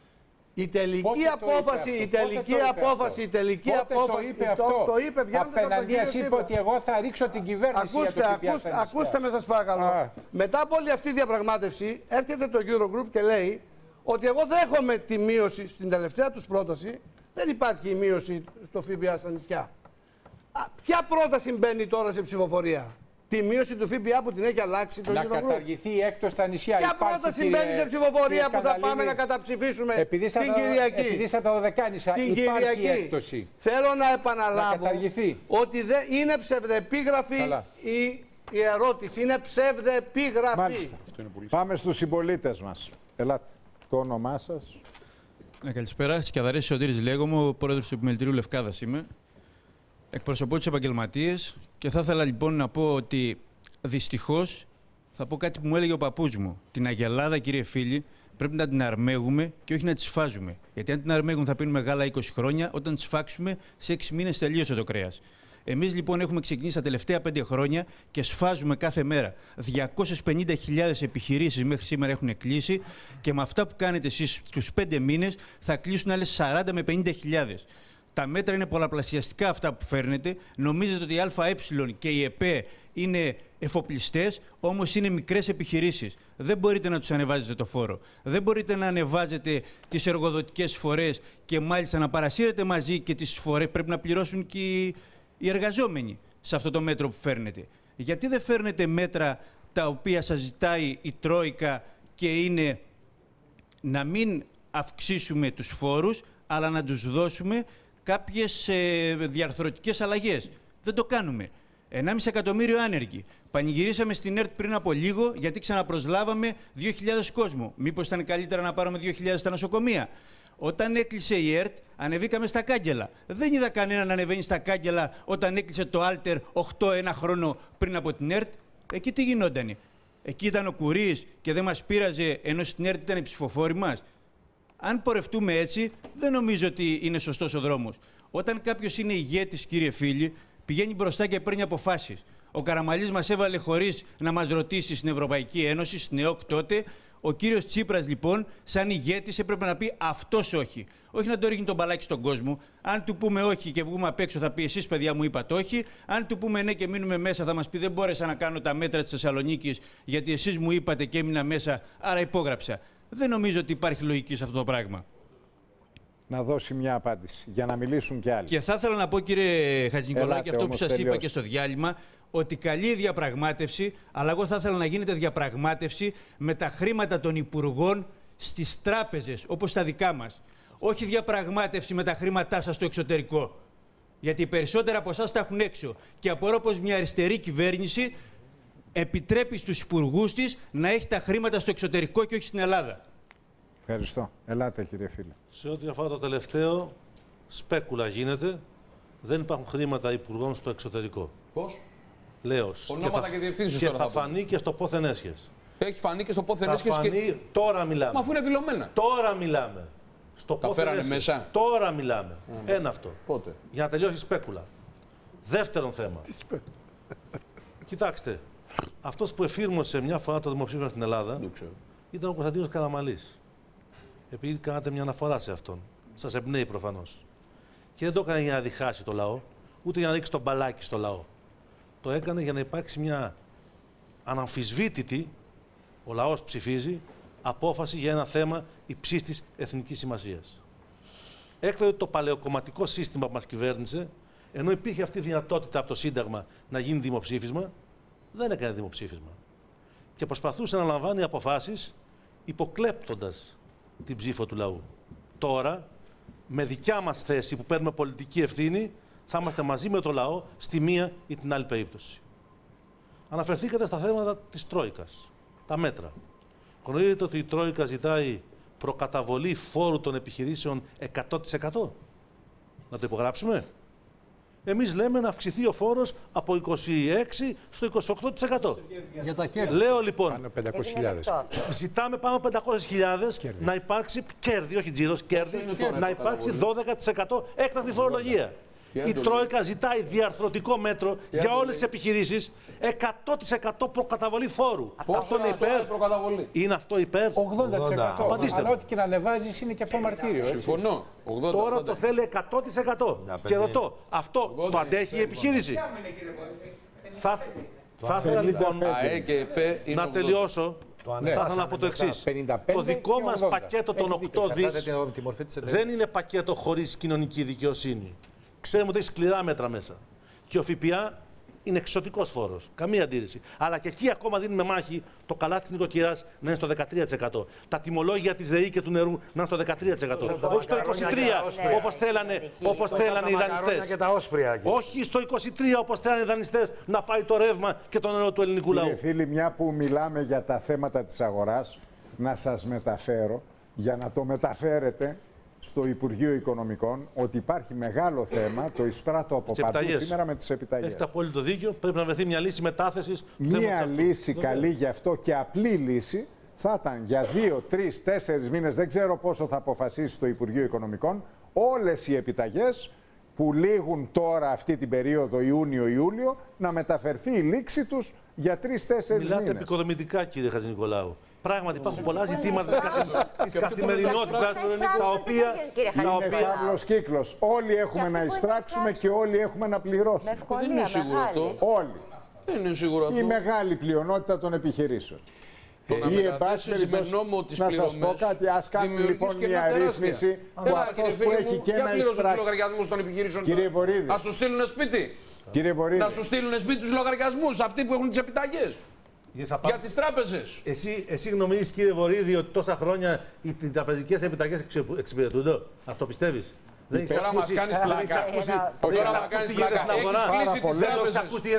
Η τελική Πότε απόφαση, το η είπε αυτό? τελική Πότε το είπε απόφαση, αυτό? η τελική Πότε απόφαση. το είπε το, αυτό? το είπε βγαίνοντας από τον Απέναντίας κύριο είπε Τσίπρα. ότι εγώ θα ρίξω την κυβέρνηση Ακούστε, για το ΦΠΑ ακούστε, στα νησιά. ακούστε με σας παρακαλώ. Α. Μετά από όλη αυτή τη διαπραγμάτευση έρχεται το Eurogroup και λέει ότι εγώ δέχομαι τη μείωση στην τελευταία τους πρόταση. Δεν υπάρχει η μείωση στο ΦΠΑ στα νησιά. Α, ποια πρόταση μπαίνει τώρα σε ψηφοφορία? Τη μείωση του ΦΠΑ που την έχει αλλάξει το Να Eurogroup. καταργηθεί η έκτος στα νησιά. Ποια Υπάρχει, πρόταση κύριε- μπαίνει σε ψηφοφορία κύριε που θα Σκανδαλίδη? πάμε να καταψηφίσουμε Επειδή στα την τα- Κυριακή? Επειδή στα τα δωδεκάνησα Την υπάρχει Κυριακή. έκπτωση. Θέλω να Να επαναλάβω καταργηθεί. ότι δεν είναι ψευδεπίγραφη Καλά. η, η ερώτηση. Είναι ψευδεπίγραφη. Μάλιστα. Πάμε στους συμπολίτες μας. Ελάτε. Το όνομά σας. Ναι, καλησπέρα. Σκιαδαρής Σωτήρης λέγομαι, ο πρόεδρος του Επιμελητηρίου Λευκάδας είμαι. Εκπροσωπώ τους επαγγελματίες και θα ήθελα λοιπόν να πω ότι δυστυχώς θα πω κάτι που μου έλεγε ο παππούς μου. Την αγελάδα, κύριε φίλοι, πρέπει να την αρμέγουμε και όχι να τη σφάζουμε. Γιατί αν την αρμέγουμε θα πίνουμε γάλα είκοσι χρόνια, όταν τη σφάξουμε σε έξι μήνες τελείωσε το κρέας. Εμείς λοιπόν έχουμε ξεκινήσει τα τελευταία πέντε χρόνια και σφάζουμε κάθε μέρα. διακόσιες πενήντα χιλιάδες επιχειρήσεις μέχρι σήμερα έχουν κλείσει και με αυτά που κάνετε εσείς στους πέντε μήνες θα κλείσουν άλλες σαράντα με πενήντα χιλιάδες. Τα μέτρα είναι πολλαπλασιαστικά αυτά που φέρνετε. Νομίζετε ότι η ΑΕ και η ΕΠΕ είναι εφοπλιστές, όμως είναι μικρές επιχειρήσεις. Δεν μπορείτε να τους ανεβάζετε το φόρο. Δεν μπορείτε να ανεβάζετε τις εργοδοτικές φορές και μάλιστα να παρασύρετε μαζί και τις φορές. Πρέπει να πληρώσουν και οι εργαζόμενοι σε αυτό το μέτρο που φέρνετε. Γιατί δεν φέρνετε μέτρα τα οποία σας ζητάει η Τρόικα και είναι να μην αυξήσουμε τους φόρους, αλλά να τους δώσουμε κάποιες ε, διαρθρωτικές αλλαγές. Δεν το κάνουμε. ενάμιση εκατομμύριο άνεργοι. Πανηγυρίσαμε στην ΕΡΤ πριν από λίγο γιατί ξαναπροσλάβαμε δύο χιλιάδες κόσμο. Μήπως ήταν καλύτερα να πάρουμε δύο χιλιάδες στα νοσοκομεία. Όταν έκλεισε η ΕΡΤ, ανεβήκαμε στα κάγκελα. Δεν είδα κανένα να ανεβαίνει στα κάγκελα όταν έκλεισε το Άλτερ οκτώ ένα χρόνο πριν από την ΕΡΤ. Εκεί τι γινότανε? Εκεί ήταν ο Κουρίς και δεν μας πείραζε, ενώ στην ΕΡΤ ήταν οι ψηφοφόροι μας. Αν πορευτούμε έτσι, δεν νομίζω ότι είναι σωστός ο δρόμος. Όταν κάποιος είναι ηγέτης, κύριε φίλοι, πηγαίνει μπροστά και παίρνει αποφάσεις. Ο Καραμανλής μας έβαλε χωρίς να μας ρωτήσει στην Ευρωπαϊκή Ένωση, στην ΕΟΚ τότε. Ο κύριος Τσίπρας, λοιπόν, σαν ηγέτης, έπρεπε να πει αυτός όχι. Όχι να το ρίχνει τον μπαλάκι στον κόσμο. Αν του πούμε όχι και βγούμε απ' έξω, θα πει εσείς, παιδιά μου, είπατε όχι. Αν του πούμε ναι και μείνουμε μέσα, θα μας πει δεν μπόρεσα να κάνω τα μέτρα της Θεσσαλονίκης, γιατί εσείς μου είπατε και έμεινα μέσα, άρα υπόγραψα. Δεν νομίζω ότι υπάρχει λογική σε αυτό το πράγμα. Να δώσει μια απάντηση, για να μιλήσουν και άλλοι. Και θα ήθελα να πω, κύριε Χατζηνικολάου, και αυτό που σας είπα και στο διάλειμμα, ότι καλή η διαπραγμάτευση, αλλά εγώ θα ήθελα να γίνεται διαπραγμάτευση με τα χρήματα των υπουργών στις τράπεζες, όπως τα δικά μας. Όχι διαπραγμάτευση με τα χρήματά σας στο εξωτερικό. Γιατί οι περισσότεροι από εσάς τα έχουν έξω. Και απορώ πως μια αριστερή κυβέρνηση επιτρέπει στους υπουργούς της να έχει τα χρήματα στο εξωτερικό και όχι στην Ελλάδα. Ευχαριστώ. Ελάτε, κύριε φίλε. Σε ό,τι αφορά το τελευταίο, σπέκουλα γίνεται. Δεν υπάρχουν χρήματα υπουργών στο εξωτερικό. Πώς? Λέω. Ονόματα και διευθύνσεις τώρα. Και θα φανεί και στο πόθεν έσχες. Έχει φανεί και στο πόθεν έσχες. Θα φανεί, και... τώρα μιλάμε. Μα αφού είναι δηλωμένα. Τώρα μιλάμε. Στο τα φέρανε μέσα. Τώρα μιλάμε. Mm. Ένα αυτό. Πότε? Για να τελειώσει η σπέκουλα. Δεύτερον θέμα. Κοιτάξτε. Αυτός που εφήρμοσε μια φορά το δημοψήφισμα στην Ελλάδα ήταν ο Κωνσταντίνος Καραμανλής. Επειδή κάνατε μια αναφορά σε αυτόν. Σας εμπνέει προφανώς. Και δεν το έκανε για να διχάσει το λαό, ούτε για να ρίξει τον μπαλάκι στο λαό. Το έκανε για να υπάρξει μια αναμφισβήτητη, ο λαός ψηφίζει, απόφαση για ένα θέμα υψής της εθνικής σημασίας. Έκτοτε το παλαιοκομματικό σύστημα που μας κυβέρνησε, ενώ υπήρχε αυτή η δυνατότητα από το Σύνταγμα να γίνει δημοψήφισμα, δεν έκανε δημοψήφισμα. Και προσπαθούσε να λαμβάνει αποφάσεις υποκλέπτοντας την ψήφο του λαού. Τώρα, με δικιά μας θέση που παίρνουμε πολιτική ευθύνη, θα είμαστε μαζί με το λαό στη μία ή την άλλη περίπτωση. Αναφερθήκατε στα θέματα της Τρόικας, τα μέτρα. Γνωρίζετε ότι η Τρόικα ζητάει προκαταβολή φόρου των επιχειρήσεων εκατό τοις εκατό. Να το υπογράψουμε. Εμείς λέμε να αυξηθεί ο φόρος από είκοσι έξι στο είκοσι οκτώ τοις εκατό. Για τα κέρδη. Λέω λοιπόν, πάνω πεντακόσιες χιλιάδες. Ζητάμε πάνω από πεντακόσιες χιλιάδες να υπάρξει κέρδη, όχι τζίρος, κέρδη, να υπάρξει δώδεκα τοις εκατό έκτακτη φορολογία. Η Τρόικα ζητάει διαρθρωτικό μέτρο για όλες τις επιχειρήσεις, εκατό τοις εκατό προκαταβολή φόρου. Αυτό είναι υπέρ. Είναι αυτό υπέρ. ογδόντα τοις εκατό. Απαντήστε. Αλλά ό,τι και να ανεβάζεις είναι και αυτό μαρτύριο. Συμφωνώ. Τώρα το θέλει εκατό τοις εκατό. Και ρωτώ, αυτό το αντέχει η επιχείρηση? Θα ήθελα λοιπόν να τελειώσω. Θα ήθελα να πω το εξής. Το δικό μας πακέτο των οκτώ δις δεν είναι πακέτο χωρίς κοινωνική δικαιοσύνη. Ξέρουμε ότι έχει σκληρά μέτρα μέσα. Και ο ΦΠΑ είναι εξωτικός φόρος. Καμία αντίρρηση. Αλλά και εκεί ακόμα δίνουμε μάχη το καλάθι της νοικοκυράς να είναι στο δεκατρία τοις εκατό. Τα τιμολόγια της ΔΕΗ και του νερού να είναι στο δεκατρία τοις εκατό. Όχι στο είκοσι τρία τοις εκατό όπως θέλανε, όπως θέλανε οι δανειστές. Όχι στο είκοσι τρία τοις εκατό όπως θέλανε οι δανειστές να πάει το ρεύμα και το νερό του ελληνικού λαού. Κύριε φίλοι, μια που μιλάμε για τα θέματα της αγοράς, να σας μεταφέρω, για να το μεταφέρετε στο Υπουργείο Οικονομικών ότι υπάρχει μεγάλο θέμα, το εισπράττω από παντού σήμερα με τις επιταγές. Έχετε απόλυτο δίκιο. Πρέπει να βρεθεί μια λύση μετάθεσης. Μία λύση καλή γι' αυτό και απλή λύση θα ήταν για δύο, τρεις, τέσσερις μήνες, δεν ξέρω πόσο θα αποφασίσει το Υπουργείο Οικονομικών, όλες οι επιταγές που λήγουν τώρα αυτή την περίοδο Ιούνιο-Ιούλιο να μεταφερθεί η λήξη τους για τρεις-τέσσερις μήνες. Μιλάτε επικοδομητικά, κύριε Χατζηνικολάου. Πράγματι υπάρχουν πολλά ζητήματα της καθημερινότητας τα οποία. Είναι φαύλος κύκλος. Όλοι έχουμε να εισπράξουμε και όλοι έχουμε να πληρώσουμε. Δεν είναι σίγουρο αυτό. Όλοι. Δεν είναι σίγουρο αυτό. Η μεγάλη πλειονότητα των επιχειρήσεων. Ή εν πάση περιπτώσει, να σας πω κάτι, ας κάνουμε λοιπόν μια ρύθμιση που αυτός που έχει και να εισπράξει. Κύριε Βορίδη. Να σου στείλουν σπίτι. Κύριε Βορίδη. Να σου στείλουν σπίτι τους λογαριασμούς, αυτοί που έχουν τις επιταγές. Για, για τις τράπεζες. Εσύ, εσύ νομίζεις, κύριε Βορίδη, ότι τόσα χρόνια οι τραπεζικές επιταγές εξυπηρετούνται? Αυτό πιστεύεις? Δεν έχεις ακούσει. Μας κάνεις πλάκα. Τώρα μας κάνεις πλάκα. Έχεις κλείσει τις τράπεζες.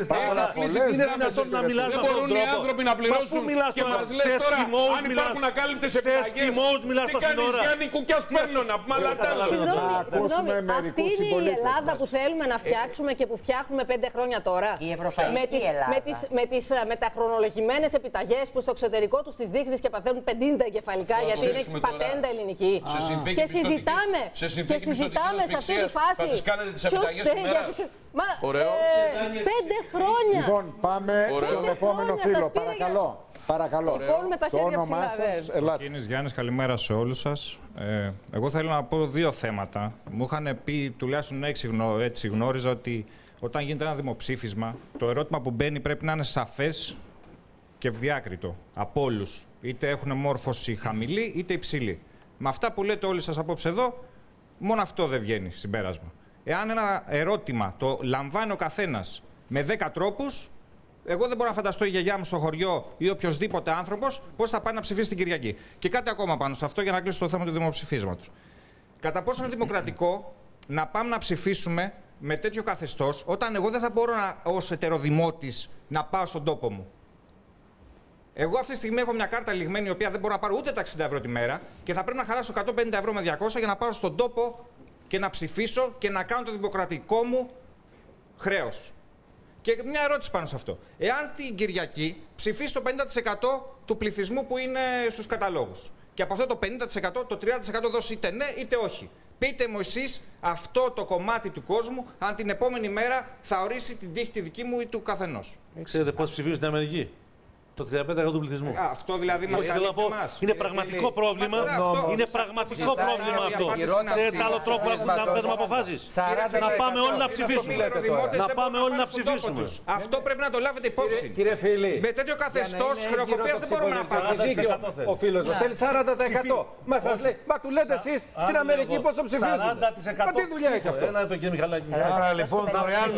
Είναι δυνατόν να μιλάς με αυτόν τον τρόπο? Δεν μπορούν οι άνθρωποι να πληρώσουν και μας λες τώρα αν υπάρχουν ακάλυπτες επιταγές. Τι κάνεις, Γιάννη Κουκιάς Πέρνονα, μαλατάλα. Συγγνώμη, αυτή είναι η Ελλάδα που θέλουμε να φτιάξουμε και που φτιάχνουμε πέντε χρόνια τώρα? Η ευρωπαϊκή Ελλάδα. Με τις μεταχρονολογημένες επιταγές που στο εξωτερικό τους τις δείχνεις και παθαίνουν πενήντα εγκεφαλικά γιατί είναι πατέντα ελληνική. Και συζητάμε. Συζητάμε σε αυτή τη φάση. Θα τις κάνετε τις επιταγές σήμερα. Μα, ε, πέντε χρόνια. Λοιπόν, πάμε στον επόμενο φίλο. Παρακαλώ. Παρακαλώ. Σηκώνουμε τα χέρια ψηλά. Κίνης Γιάννης, καλημέρα σε όλους σας. Ε, εγώ θέλω να πω δύο θέματα. Μου είχαν πει, τουλάχιστον έτσι, γνω, έτσι γνώριζα, ότι όταν γίνεται ένα δημοψήφισμα, το ερώτημα που μπαίνει πρέπει να είναι σαφές και ευδιάκριτο από όλους. Είτε έχουν μόρφωση χαμηλή είτε υψηλή. Με αυτά που λέτε όλοι σας απόψε εδώ, μόνο αυτό δεν βγαίνει συμπέρασμα. Εάν ένα ερώτημα το λαμβάνει ο καθένας με δέκα τρόπους, εγώ δεν μπορώ να φανταστώ η γιαγιά μου στο χωριό ή οποιοδήποτε άνθρωπος πώς θα πάει να ψηφίσει την Κυριακή. Και κάτι ακόμα πάνω σε αυτό για να κλείσω το θέμα του δημοψηφίσματος. Κατά πόσο είναι δημοκρατικό να πάμε να ψηφίσουμε με τέτοιο καθεστώς, όταν εγώ δεν θα μπορώ να, ως ετεροδημότης να πάω στον τόπο μου. Εγώ αυτή τη στιγμή έχω μια κάρτα λιγμένη, η οποία δεν μπορώ να πάρω ούτε τα εξήντα ευρώ τη μέρα και θα πρέπει να χαλάσω εκατόν πενήντα ευρώ με διακόσια για να πάω στον τόπο και να ψηφίσω και να κάνω το δημοκρατικό μου χρέος. Και μια ερώτηση πάνω σε αυτό. Εάν την Κυριακή ψηφίσει το πενήντα τοις εκατό του πληθυσμού που είναι στους καταλόγους και από αυτό το πενήντα τοις εκατό το τριάντα τοις εκατό δώσει είτε ναι είτε όχι. Πείτε μου εσείς αυτό το κομμάτι του κόσμου, αν την επόμενη μέρα θα ορίσει την τύχη τη δική μου ή του καθενός. Ξέρετε πώς ψηφίζουν στην Αμερική? Το τριάντα πέντε τοις εκατό του πληθυσμού. Α, αυτό δηλαδή μας καλύπτει εμάς. Είναι πραγματικό πρόβλημα. Είναι πραγματικό πρόβλημα αυτό. Ξέρετε άλλο τρόπο να παίρνουμε αποφάσεις? Να πάμε όλοι να ψηφίσουμε. Να πάμε όλοι να ψηφίσουμε. Αυτό πρέπει να το λάβετε υπόψη. Κύριε φίλοι, με τέτοιο καθεστώς χρεοκοπίας δεν μπορούμε να πάμε. Ο φίλος μας θέλει σαράντα τοις εκατό. Μα σας λέει, μα του λέτε εσείς στην Αμερική πόσο ψηφίζουν. Μα τι δουλειά έχει αυτό? Άρα λοιπόν δωρεάν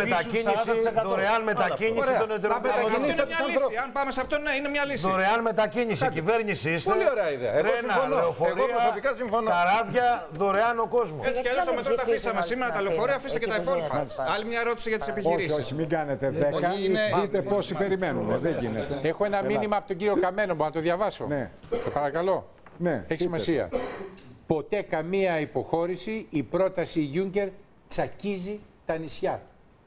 μετακίνηση των ετεροδημοτών. Αν πάμε σε αυτό, ναι, είναι μια λύση. Δωρεάν μετακίνηση κυβέρνηση. Πολύ ωραία ιδέα. Εγώ συμφωνώ. Εγώ προσωπικά συμφωνώ. Καράβια δωρεάν ο κόσμο. Έτσι κι αλλιώς το μετρό τα αφήσαμε σήμερα, τα λεωφορεία, αφήστε και τα υπόλοιπα. Άλλη μια ερώτηση για τις επιχειρήσεις. Όχι, όχι, μην κάνετε δέκα. Δείτε πόσοι περιμένουν. Δεν γίνεται. Έχω ένα μήνυμα από τον κύριο Καμένο, μπορώ να το διαβάσω? Ναι. Το παρακαλώ. Ναι. Έχει σημασία. Ποτέ καμία υποχώρηση, η πρόταση Juncker τσακίζει τα νησιά.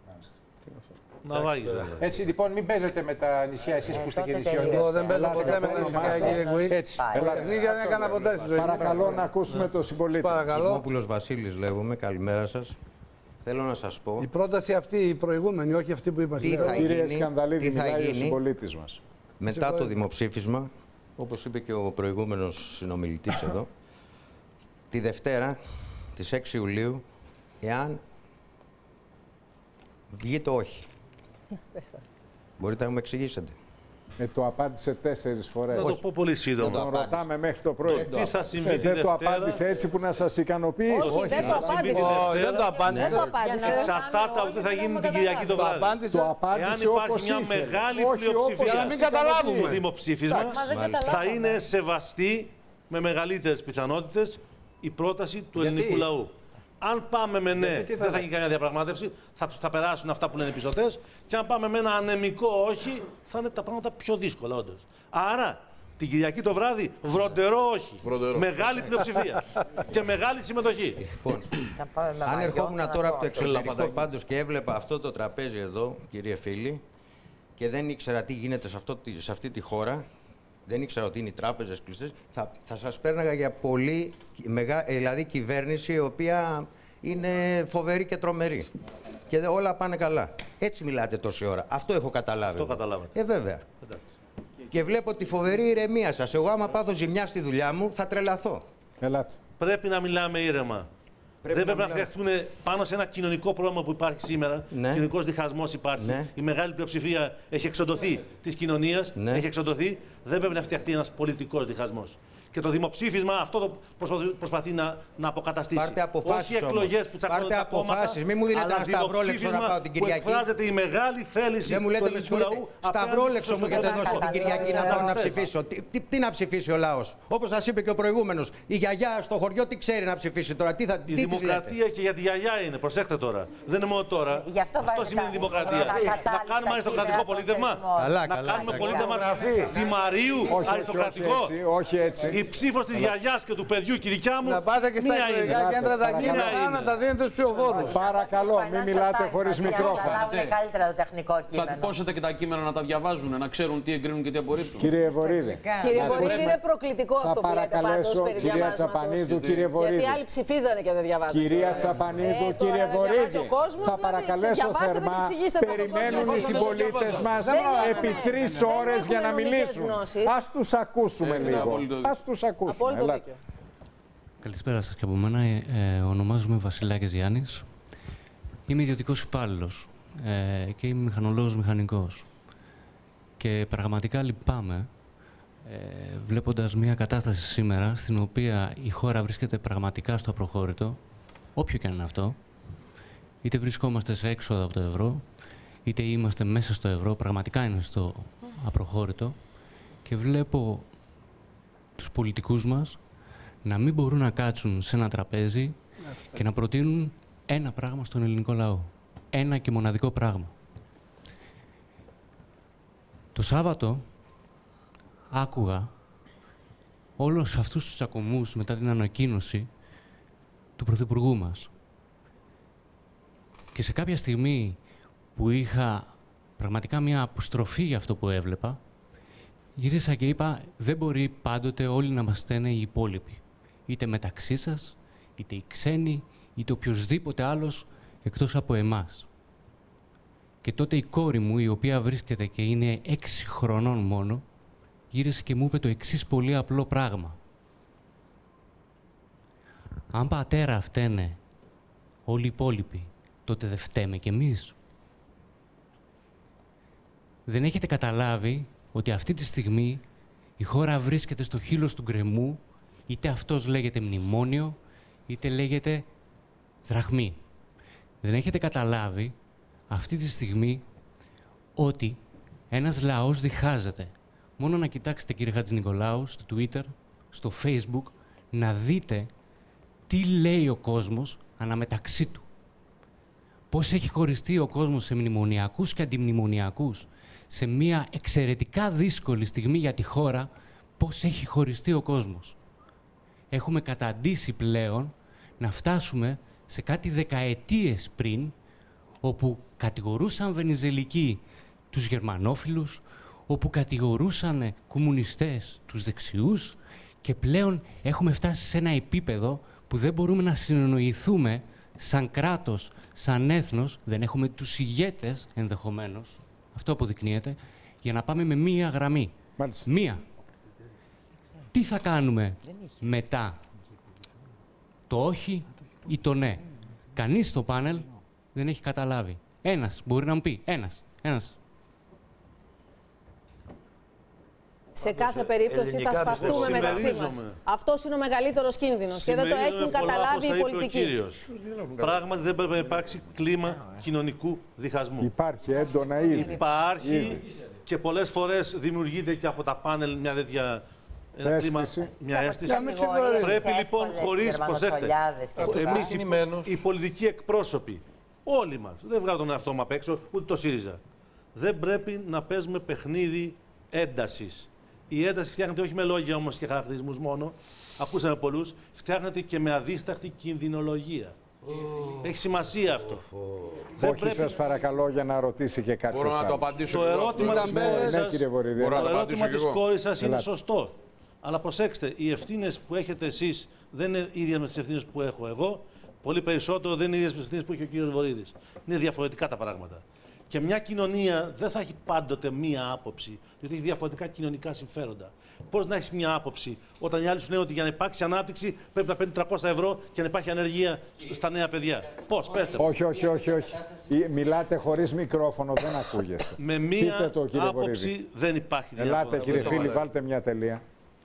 Να βάγεις. Έτσι λοιπόν, μην παίζετε με τα νησιά εσείς που είστε και νησιώτες. Εγώ δεν παίζω ποτέ με τα νησιά, κύριε Γκουίκ. Έτσι. Παιχνίδια δεν έκανα ποτέ στη ζωή. Παρακαλώ να ακούσουμε τον συμπολίτη. Δημόπουλος Βασίλης λέγομαι, καλημέρα σας. Θέλω να σας πω... Η πρόταση αυτή, η προηγούμενη, όχι αυτή που είπα. Κύριε Σκανδαλίδη, μιλάει ο συμπολίτης μας. Μετά το δημοψήφισμα, όπως είπε και ο προηγούμενος συνομιλητής εδώ, τη Δευτέρα, τις έξι Ιουλίου, εάν βγει το όχι. Μπορείτε να μου εξηγήσετε? Ε, το απάντησε τέσσερις φορές. Θα το πω πολύ σύντομα. Τον ρωτάμε μέχρι το πρωί. Τι θα συμβεί τη Δεν Δευτέρα? το απάντησε έτσι που να σας ικανοποιήσει. Όχι, δεν το απάντησε. Δεν το απάντησε. Εξαρτάται από τι θα γίνει την Κυριακή το βράδυ. Το απάντησε Εάν όπως υπάρχει μια ήθελε. μεγάλη Όχι πλειοψηφία όπως να μην καταλάβουμε. στο δημοψήφισμα, θα είναι σεβαστή με μεγαλύτερες πιθανότητες η πρόταση του ελληνικού λαού. Αν πάμε με ναι, δεν θα γίνει καμία διαπραγμάτευση, θα, θα περάσουν αυτά που λένε οι πιστωτές. Και αν πάμε με ένα ανεμικό όχι, θα είναι τα πράγματα πιο δύσκολα, όντως. Άρα, Την Κυριακή το βράδυ, βροντερό όχι. Βροντερό. Μεγάλη πλειοψηφία. Και μεγάλη συμμετοχή. Λοιπόν, αν ερχόμουν τώρα από το εξωτερικό πάντως και έβλεπα αυτό το τραπέζι εδώ, κύριε φίλοι, και δεν ήξερα τι γίνεται σε, αυτό, σε αυτή τη χώρα, δεν ήξερα ότι είναι οι τράπεζες κλειστές, θα, θα σας πέρναγα για πολύ μεγά, δηλαδή κυβέρνηση η οποία είναι φοβερή και τρομερή. Και όλα πάνε καλά. Έτσι μιλάτε τόση ώρα. Αυτό έχω καταλάβει. Αυτό καταλάβατε. Ε, βέβαια. Εντάξει. Και βλέπω τη φοβερή ηρεμία σας. Εγώ, άμα πάθω ζημιά στη δουλειά μου, θα τρελαθώ. Ελάτε. Πρέπει να μιλάμε ήρεμα. Πρέπει δεν πρέπει να, να φτιαχτούν πάνω σε ένα κοινωνικό πρόβλημα που υπάρχει σήμερα. Ναι. Κοινωνικός διχασμός υπάρχει. Ναι. Η μεγάλη πλειοψηφία έχει εξοντωθεί της κοινωνίας. Ναι. Έχει εξοντωθεί. Δεν πρέπει να φτιαχτεί ένας πολιτικός διχασμός. Και το δημοψήφισμα αυτό το προσπαθεί, προσπαθεί να, να αποκαταστήσει. Πάρτε αποφάσεις. Όχι εκλογές που τσακώνονται τα κόμματα. Μην μου δίνετε ένα σταυρόλεξο να πάω την Κυριακή. Που εκφράζεται η μεγάλη θέληση δεν μου λέτε, του λαού. Σταυρόλεξο μου έχετε δώσει την Κυριακή να πάω να ψηφίσω. Τι, τι, τι να ψηφίσει ο λαός. Όπως σας είπε και ο προηγούμενος. Η γιαγιά στο χωριό τι ξέρει να ψηφίσει τώρα. Τι θα, η τι δημοκρατία και για τη γιαγιά είναι. Προσέχτε τώρα. Δεν είναι μόνο τώρα. Αυτό σημαίνει δημοκρατία. Να κάνουμε αριστοκρατικό πολίτευμα. Να κάνουμε πολίτευμα δημαρίου αριστοκρατικό. Όχι έτσι. Η ψήφος της γιαγιάς και του παιδιού και η δικιά μου. Να πάτε και στα εκλογικά κέντρα τα κείμενα να τα δίνετε στους ψηφοφόρους. Παρακαλώ, μην μιλάτε χωρίς μικρόφωνο. Είναι καλύτερα το τεχνικό κείμενο. Θα τυπώσετε και τα κείμενα να τα διαβάζουν, να ξέρουν τι εγκρίνουν και τι απορρίπτουν. Κύριε Βορίδη. Κύριε Βορίδη, είναι προκλητικό αυτό που λέτε πάντως περί κυρία Τσαπανίδου, κύριε Βορίδη. Γιατί άλλοι ψηφίζανε και δεν διαβάζουν. Κυρία Τσαπανίδου, κύριε Βορίδη. Θα παρακαλέσω θερμά, περιμένουν οι συμπολίτες μας επί τρεις ώρες για να μιλήσουν. Ας τους ακούσουμε λίγο. Ας τους ακούσουμε. Καλησπέρα σας και από μένα. Ε, ε, ονομάζομαι Βασιλάκης Γιάννης. Είμαι ιδιωτικός υπάλληλος ε, και είμαι μηχανολόγος μηχανικός. Και πραγματικά λυπάμαι ε, βλέποντας μια κατάσταση σήμερα στην οποία η χώρα βρίσκεται πραγματικά στο απροχώρητο, όποιο και αν είναι αυτό, είτε βρισκόμαστε σε έξοδο από το ευρώ, είτε είμαστε μέσα στο ευρώ, πραγματικά είναι στο απροχώρητο και βλέπω τους πολιτικούς μας να μην μπορούν να κάτσουν σε ένα τραπέζι και να προτείνουν ένα πράγμα στον ελληνικό λαό. Ένα και μοναδικό πράγμα. Το Σάββατο άκουγα όλους αυτούς τους τσακωμούς μετά την ανακοίνωση του Πρωθυπουργού μας. Και σε κάποια στιγμή που είχα πραγματικά μια αποστροφή για αυτό που έβλεπα, γύρισα και είπα, δεν μπορεί πάντοτε όλοι να μας στένε οι υπόλοιποι. Είτε μεταξύ σας, είτε οι ξένοι, είτε οποιοδήποτε άλλος εκτός από εμάς. Και τότε η κόρη μου, η οποία βρίσκεται και είναι έξι χρονών μόνο, γύρισε και μου είπε το εξής πολύ απλό πράγμα. Αν πατέρα φταίνε όλοι οι υπόλοιποι, τότε δεν φταίμε κι εμείς. Δεν έχετε καταλάβει ότι αυτή τη στιγμή η χώρα βρίσκεται στο χείλος του γκρεμού, είτε αυτός λέγεται μνημόνιο, είτε λέγεται δραχμή. Δεν έχετε καταλάβει αυτή τη στιγμή ότι ένας λαός διχάζεται. Μόνο να κοιτάξετε, κύριε Χατζηνικολάου, στο Twitter, στο Facebook, να δείτε τι λέει ο κόσμος αναμεταξύ του. Πώς έχει χωριστεί ο κόσμος σε μνημονιακούς και αντιμνημονιακούς. Σε μια εξαιρετικά δύσκολη στιγμή για τη χώρα, πώς έχει χωριστεί ο κόσμος. Έχουμε καταντήσει πλέον να φτάσουμε σε κάτι δεκαετίες πριν, όπου κατηγορούσαν βενιζελικοί τους γερμανόφιλους, όπου κατηγορούσαν κομμουνιστές τους δεξιούς και πλέον έχουμε φτάσει σε ένα επίπεδο που δεν μπορούμε να συνεννοηθούμε σαν κράτος, σαν έθνος, δεν έχουμε τους ηγέτες ενδεχομένως, αυτό αποδεικνύεται, για να πάμε με μία γραμμή. Μάλιστα. Μία. Τι θα κάνουμε μετά, το όχι ή το ναι. Κανείς στο πάνελ δεν έχει καταλάβει. Ένας μπορεί να μου πει, ένας, ένας. Σε κάθε περίπτωση θα σπαθούμε μεταξύ μας. Αυτός είναι ο μεγαλύτερος κίνδυνος και δεν το έχουν καταλάβει οι πολιτικοί. Πράγματι δεν πρέπει να υπάρξει κλίμα κοινωνικού διχασμού. Υπάρχει έντονα ήδη. Υπάρχει ήδη. Και πολλές φορές δημιουργείται και από τα πάνελ μια τέτοια ένα κλίμα, μια αίσθηση. Πρέπει λοιπόν χωρίς, προσέχτε, εμείς οι, οι πολιτικοί εκπρόσωποι, όλοι μας, δεν βγάζω τον εαυτό μου απ' έξω, ούτε το ΣΥΡΙΖΑ, δεν πρέπει να παίζουμε παιχνίδι έντασης. Η ένταση φτιάχνεται όχι με λόγια όμως και χαρακτηρισμούς μόνο, ακούσαμε πολλούς, φτιάχνεται και με αδίσταχτη κινδυνολογία. Oh. Έχει σημασία αυτό. Oh. Όχι, πρέπει... σας παρακαλώ, για να ρωτήσει και κάποιος. Μπορώ να το απαντήσω. Το ερώτημα της κόρης σας, ναι, Βορύδη, το ερώτημα της κόρης σας είναι σωστό. Αλλά προσέξτε, οι ευθύνες που έχετε εσείς δεν είναι ίδιες με τις ευθύνες που έχω εγώ. Πολύ περισσότερο δεν είναι ίδιες με τις ευθύνες που έχει ο κύριος Βορύδης. Είναι διαφορετικά τα πράγματα. Και μια κοινωνία δεν θα έχει πάντοτε μία άποψη, διότι έχει διαφορετικά κοινωνικά συμφέροντα. Πώς να έχεις μία άποψη όταν οι άλλοι σου λένε ότι για να υπάρξει ανάπτυξη πρέπει να παίρνει τριακόσια ευρώ και να υπάρχει ανεργία στα νέα παιδιά? Πώς, πέστε μου. Όχι, όχι, όχι, όχι. Μιλάτε χωρίς μικρόφωνο, δεν ακούγεστε. Με μία το, άποψη Βορύδη. Δεν υπάρχει διάφορα. Ελάτε, κύριε Φίλη, βάλτε μια τελεία.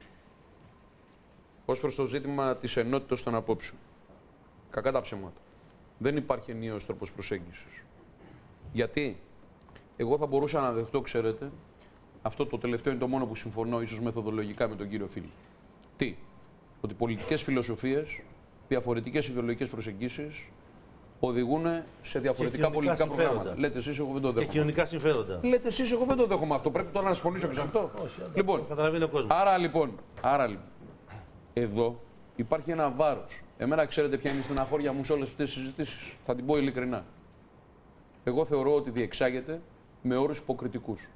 Ως προς το ζήτημα της ενότητας των απόψεων. Κακά τα ψέματα. Δεν υπάρχει ενιαίος τρόπος προσέγγισης. Γιατί εγώ θα μπορούσα να δεχτώ, ξέρετε, αυτό το τελευταίο είναι το μόνο που συμφωνώ, ίσως μεθοδολογικά, με τον κύριο Φίλη. Τι? Ότι πολιτικές φιλοσοφίες, διαφορετικές ιδεολογικές προσεγγίσεις οδηγούν σε διαφορετικά πολιτικά συμφέροντα. Προγράμματα. Λέτε εσείς, εγώ δεν το δέχομαι. Και κοινωνικά συμφέροντα. Λέτε εσείς, εγώ δεν το δέχομαι αυτό. Πρέπει τώρα να συμφωνήσω και σε αυτό. Όχι, λοιπόν, καταλαβαίνει ο κόσμος. Άρα λοιπόν, άρα λοιπόν, εδώ υπάρχει ένα βάρος. Εμένα ξέρετε ποια είναι η στεναχώρια μου σε όλες αυτές τις συζητήσεις? Θα την πω ειλικρινά. Εγώ θεωρώ ότι διεξάγεται με όρους υποκριτικούς.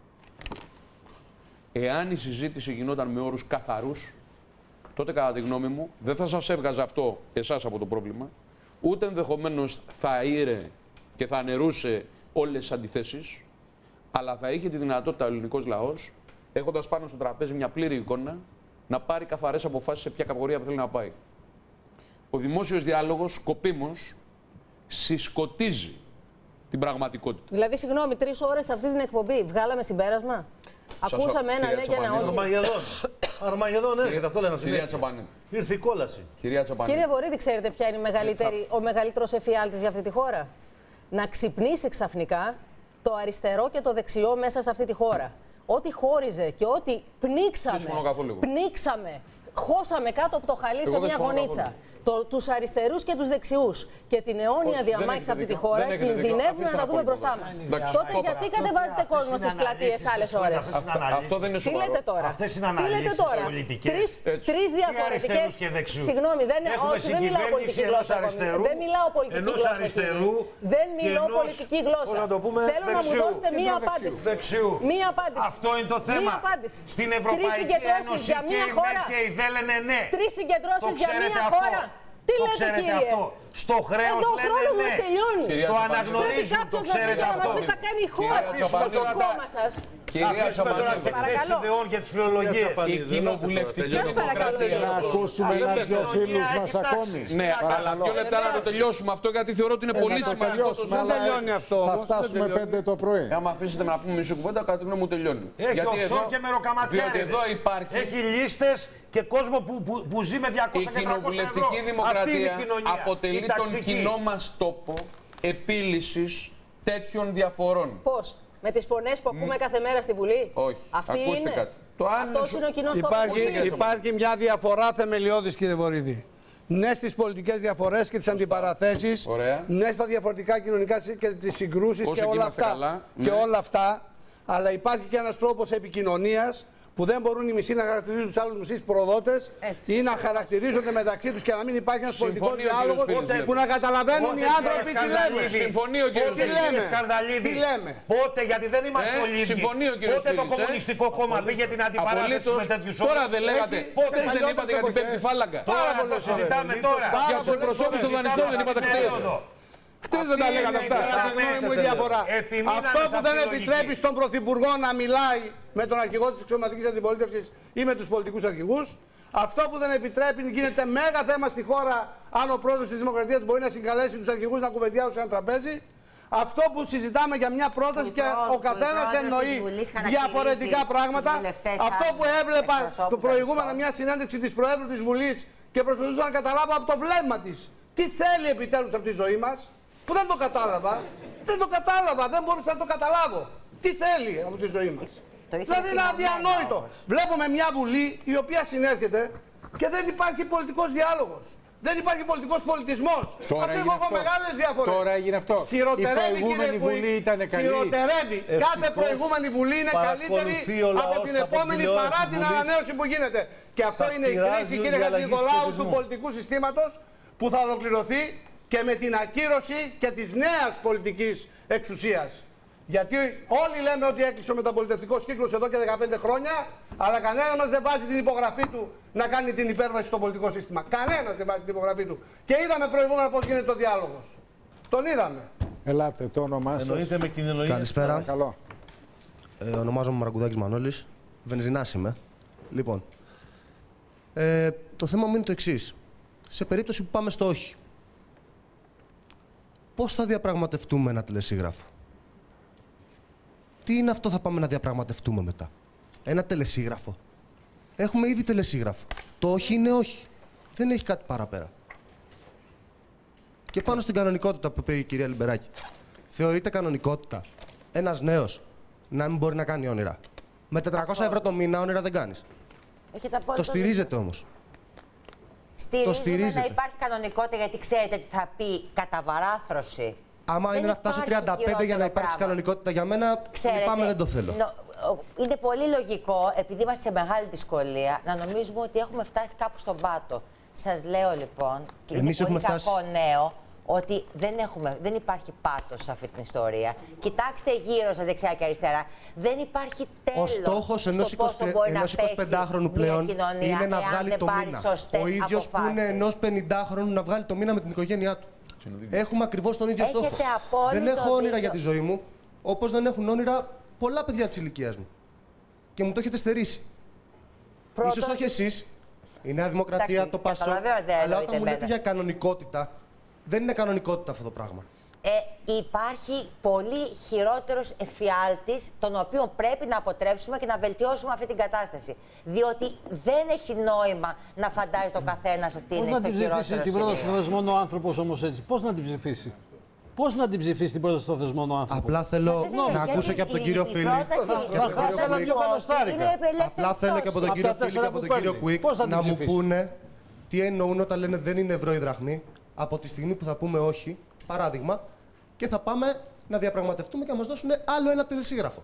Εάν η συζήτηση γινόταν με όρους καθαρούς, τότε κατά τη γνώμη μου δεν θα σας έβγαζε αυτό εσάς από το πρόβλημα, ούτε ενδεχομένως θα ήρε και θα αναιρούσε όλες τις αντιθέσεις, αλλά θα είχε τη δυνατότητα ο ελληνικός λαός, έχοντας πάνω στο τραπέζι μια πλήρη εικόνα, να πάρει καθαρές αποφάσεις σε ποια κατηγορία που θέλει να πάει. Ο δημόσιος διάλογος σκοπίμως συσκοτίζει την πραγματικότητα. Δηλαδή, συγγνώμη, τρεις ώρες σε αυτή την εκπομπή βγάλαμε συμπέρασμα. Σας Ακούσαμε ένα ναι και ένα όχι. Αρμαγεδόν. Αρμαγεδόν έρχεται, αυτό λένε. Κυρία Τσαπανή. Ήρθε η κόλαση. Κυρία Τσαπανή. Κύριε Βορύδη, ξέρετε ποια είναι η μεγαλύτερη, ο μεγαλύτερος εφιάλτης για αυτή τη χώρα? Να ξυπνήσει ξαφνικά το αριστερό και το δεξιό μέσα σε αυτή τη χώρα. Ό,τι χώριζε και ό,τι πνίξαμε, πνίξαμε, χώσαμε κάτω από το χαλί σε μια γωνίτσα. Το, τους αριστερούς και τους δεξιούς και την αιώνια διαμάχη σε αυτή τη χώρα κινδυνεύουμε να τα δούμε μπροστά μας. Τότε γιατί κατεβάζετε κόσμο στις πλατείες άλλες ώρες? Αυτό δεν είναι σοβαρό. Τι λέτε τώρα? Αυτές είναι αναλύσεις πολιτικές. Τρεις διαφορετικές. Συγγνώμη, δεν μιλάω πολιτική γλώσσα. Δεν μιλάω πολιτική γλώσσα. Δεν μιλάω πολιτική γλώσσα. Θέλω να μου δώσετε μία απάντηση. Μία απάντηση. Αυτό είναι το θέμα. Στην Ευρωπαϊκή Ένωση και η ΜΕΡ και η ΔΕ λένε ναι. Τρεις συγκεντρώσεις για μία χώρα. Τι το λέτε, κύριε? Αυτό. Στο χρέος Εδώ λένε χρόνος ναι. μας τελειώνει. Το αναγνωρίζουν, το ξέρετε αυτό. Πρέπει να κάνει η χώρα, το κόμμα σας. Κυρία Τσαπανή, παρακαλώ. Και τις φιλολογίες. Η κοινοβουλευτική δημοκρατία. Να ακούσουμε ένα-δυο φίλους μας ακόμη. Ναι, αλλά δύο λεπτά να το τελειώσουμε αυτό, γιατί θεωρώ ότι είναι πολύ σημαντικό. Δεν τελειώνει αυτό. Θα φτάσουμε πέντε το πρωί. Αν αφήσετε να πούμε μισή κουβέντα, κατά τη γνώμη μου τελειώνει. Έχει οφσόρ και μεροκαματιάριδες. Διότι εδώ υπάρχει. Έχει λίστες και κόσμο που, που, που ζει με διακόσια και τριακόσια ευρώ. Η κοινοβουλευτική δημοκρατία αποτελεί τον κοινό μας τόπο επίλυσης τέτοιων διαφορών. Πώς? Με τις φωνές που ακούμε κάθε μέρα στη Βουλή? Όχι. Αυτή Ακούστε είναι. κάτι. Το Αυτός είναι ο κοινός υπάρχει, τόπος. υπάρχει μια διαφορά θεμελιώδης, κύριε Βορύδη. Ναι στις πολιτικές διαφορές και τις αντιπαραθέσεις. Ωραία. Ναι στα διαφορετικά κοινωνικά και τις συγκρούσεις και όλα αυτά. Καλά, και ναι. όλα αυτά. Αλλά υπάρχει και ένας τρόπος επικοινωνίας που δεν μπορούν οι μισοί να χαρακτηρίζουν τους άλλους μισείς προδότες ή να χαρακτηρίζονται μεταξύ τους και να μην υπάρχει ένας πολιτικός διάλογος που να καταλαβαίνουν οι άνθρωποι τι λέμε. Συμφωνεί ο κύριος Σκανδαλίδη. Πότε, γιατί δεν είμαστε όλοι ίδιοι. Πότε το Κομμουνιστικό Κόμμα πήγε την αντιπαράθεση με τέτοιους όρους? Τώρα δεν λέγατε. Πότε δεν είπατε για την πέμπτη φάλαγγα? Τώρα το συζητάμε τώρα. Για τους εκπροσώπους των δανειστών δεν είπατε χτες. Χτες δεν τα λέγατε αυτά. Αυτό που δεν επιτρέπει στον Πρωθυπουργό να μιλάει με τον αρχηγό της εξωματικής αντιπολίτευσης ή με τους πολιτικούς αρχηγούς, αυτό που δεν επιτρέπει γίνεται μέγα θέμα στη χώρα αν ο πρόεδρος της Δημοκρατίας μπορεί να συγκαλέσει τους αρχηγούς να κουβεντιάσουν σε ένα τραπέζι. Αυτό που συζητάμε για μια πρόταση και ο καθένας εννοεί διαφορετικά πράγματα. Αυτό που έβλεπα το προηγούμενο μια συνέντευξη της Προέδρου της Βουλής και προσπαθούσα να καταλάβω από το βλέμμα της τι θέλει επιτέλους από τη ζωή μας, που δεν το κατάλαβα. Δεν το κατάλαβα, δεν μπορούσα να το καταλάβω. Τι θέλει από τη ζωή μας. Δηλαδή είναι αδιανόητο. Βλέπουμε μια Βουλή η οποία συνέρχεται και δεν υπάρχει πολιτικός διάλογος. Δεν υπάρχει πολιτικός πολιτισμός. Αυτό έχω αυτό. μεγάλες διαφορές. Τώρα έγινε αυτό. Χειροτερεύει, η προηγούμενη κύριε Βουλή ήταν καλή. Χειροτερεύει. Κάθε προηγούμενη Βουλή είναι καλύτερη από την επόμενη παρά την ανανέωση που γίνεται. Και αυτό είναι η κρίση, κύριε Χατζηνικολάου, του πολιτικού συστήματος που θα ολοκληρωθεί και με την ακύρωση και της νέας πολιτικής εξουσίας. Γιατί όλοι λέμε ότι έκλεισε ο μεταπολιτευτικός κύκλος εδώ και δεκαπέντε χρόνια, αλλά κανένα μας δεν βάζει την υπογραφή του να κάνει την υπέρβαση στο πολιτικό σύστημα. Κανένας δεν βάζει την υπογραφή του. Και είδαμε προηγούμενα πώς γίνεται ο διάλογος. Τον είδαμε. Ελάτε, το όνομά σας. Εννοείται με κοινωνία. Καλησπέρα. Παρακαλώ. Ε, ονομάζομαι Μαραγκουδάκης Μανώλης. Βενζινάς είμαι. Λοιπόν, ε, το θέμα μου είναι το εξής. Σε περίπτωση που πάμε στο όχι, πώς θα διαπραγματευτούμε ένα τελεσίγραφο? Τι είναι αυτό θα πάμε να διαπραγματευτούμε μετά? Ένα τελεσίγραφο? Έχουμε ήδη τελεσίγραφο. Το όχι είναι όχι. Δεν έχει κάτι παραπέρα. Και πάνω στην κανονικότητα που είπε η κυρία Λιμπεράκη. Θεωρείται κανονικότητα ένας νέος να μην μπορεί να κάνει όνειρα? Με τετρακόσια ευρώ το μήνα όνειρα δεν κάνεις. Το στηρίζετε όμως. Στηρίζουμε να υπάρχει κανονικότητα, γιατί ξέρετε τι θα πει καταβαράθρωση. Άμα είναι να φτάσω τριάντα πέντε για να υπάρξει πράγμα. κανονικότητα για μένα, ξέρετε, λυπάμαι, δεν το θέλω. Νο, είναι πολύ λογικό, επειδή είμαστε σε μεγάλη δυσκολία, να νομίζουμε ότι έχουμε φτάσει κάπου στον πάτο. Σας λέω λοιπόν, και Εμείς είναι πολύ φτάσει... κακό νέο, ότι δεν, έχουμε, δεν υπάρχει πάτος σε αυτή την ιστορία. Κοιτάξτε γύρω σας δεξιά και αριστερά. Δεν υπάρχει τέλος. Ο στόχος ενός εικοσιπεντάχρονου πλέον είναι να βγάλει το μήνα. Ο ίδιος που είναι ενός πενηντάχρονου να βγάλει το μήνα με την οικογένειά του. Έχουμε ακριβώς τον ίδιο Έχετε στόχο. Δεν έχω όνειρα δίκιο. για τη ζωή μου, όπως δεν έχουν όνειρα πολλά παιδιά της ηλικίας μου. Και μου το έχετε στερήσει. Πρώτον... Ίσως όχι εσείς, η Νέα Δημοκρατία, Εντάξει, το Πασόκ, αλλά όταν μου λέτε για κανονικότητα, δεν είναι κανονικότητα αυτό το πράγμα. Ε, υπάρχει πολύ χειρότερος εφιάλτης, τον οποίο πρέπει να αποτρέψουμε και να βελτιώσουμε αυτή την κατάσταση. Διότι δεν έχει νόημα να φαντάζει το καθένας ότι είναι στο χειρότερο σημείο. Την πρόταση των θεσμών ο άνθρωπος όμως έτσι, πώς να την ψηφίσει? Πώς να την ψηφίσει την πρόταση των θεσμών ο άνθρωπος? Απλά θέλω να, να ακούσω και από τον κύριο Φίλη. Απλά θέλω και από τον κύριο Φίλη και από τον κύριο Κουίκ να μου πούνε τι εννοούν όταν λένε δεν είναι ευρώ η δραχμή. Από τη στιγμή που θα πούμε όχι, παράδειγμα, και θα πάμε να διαπραγματευτούμε και να μας δώσουν άλλο ένα τελεσίγραφο.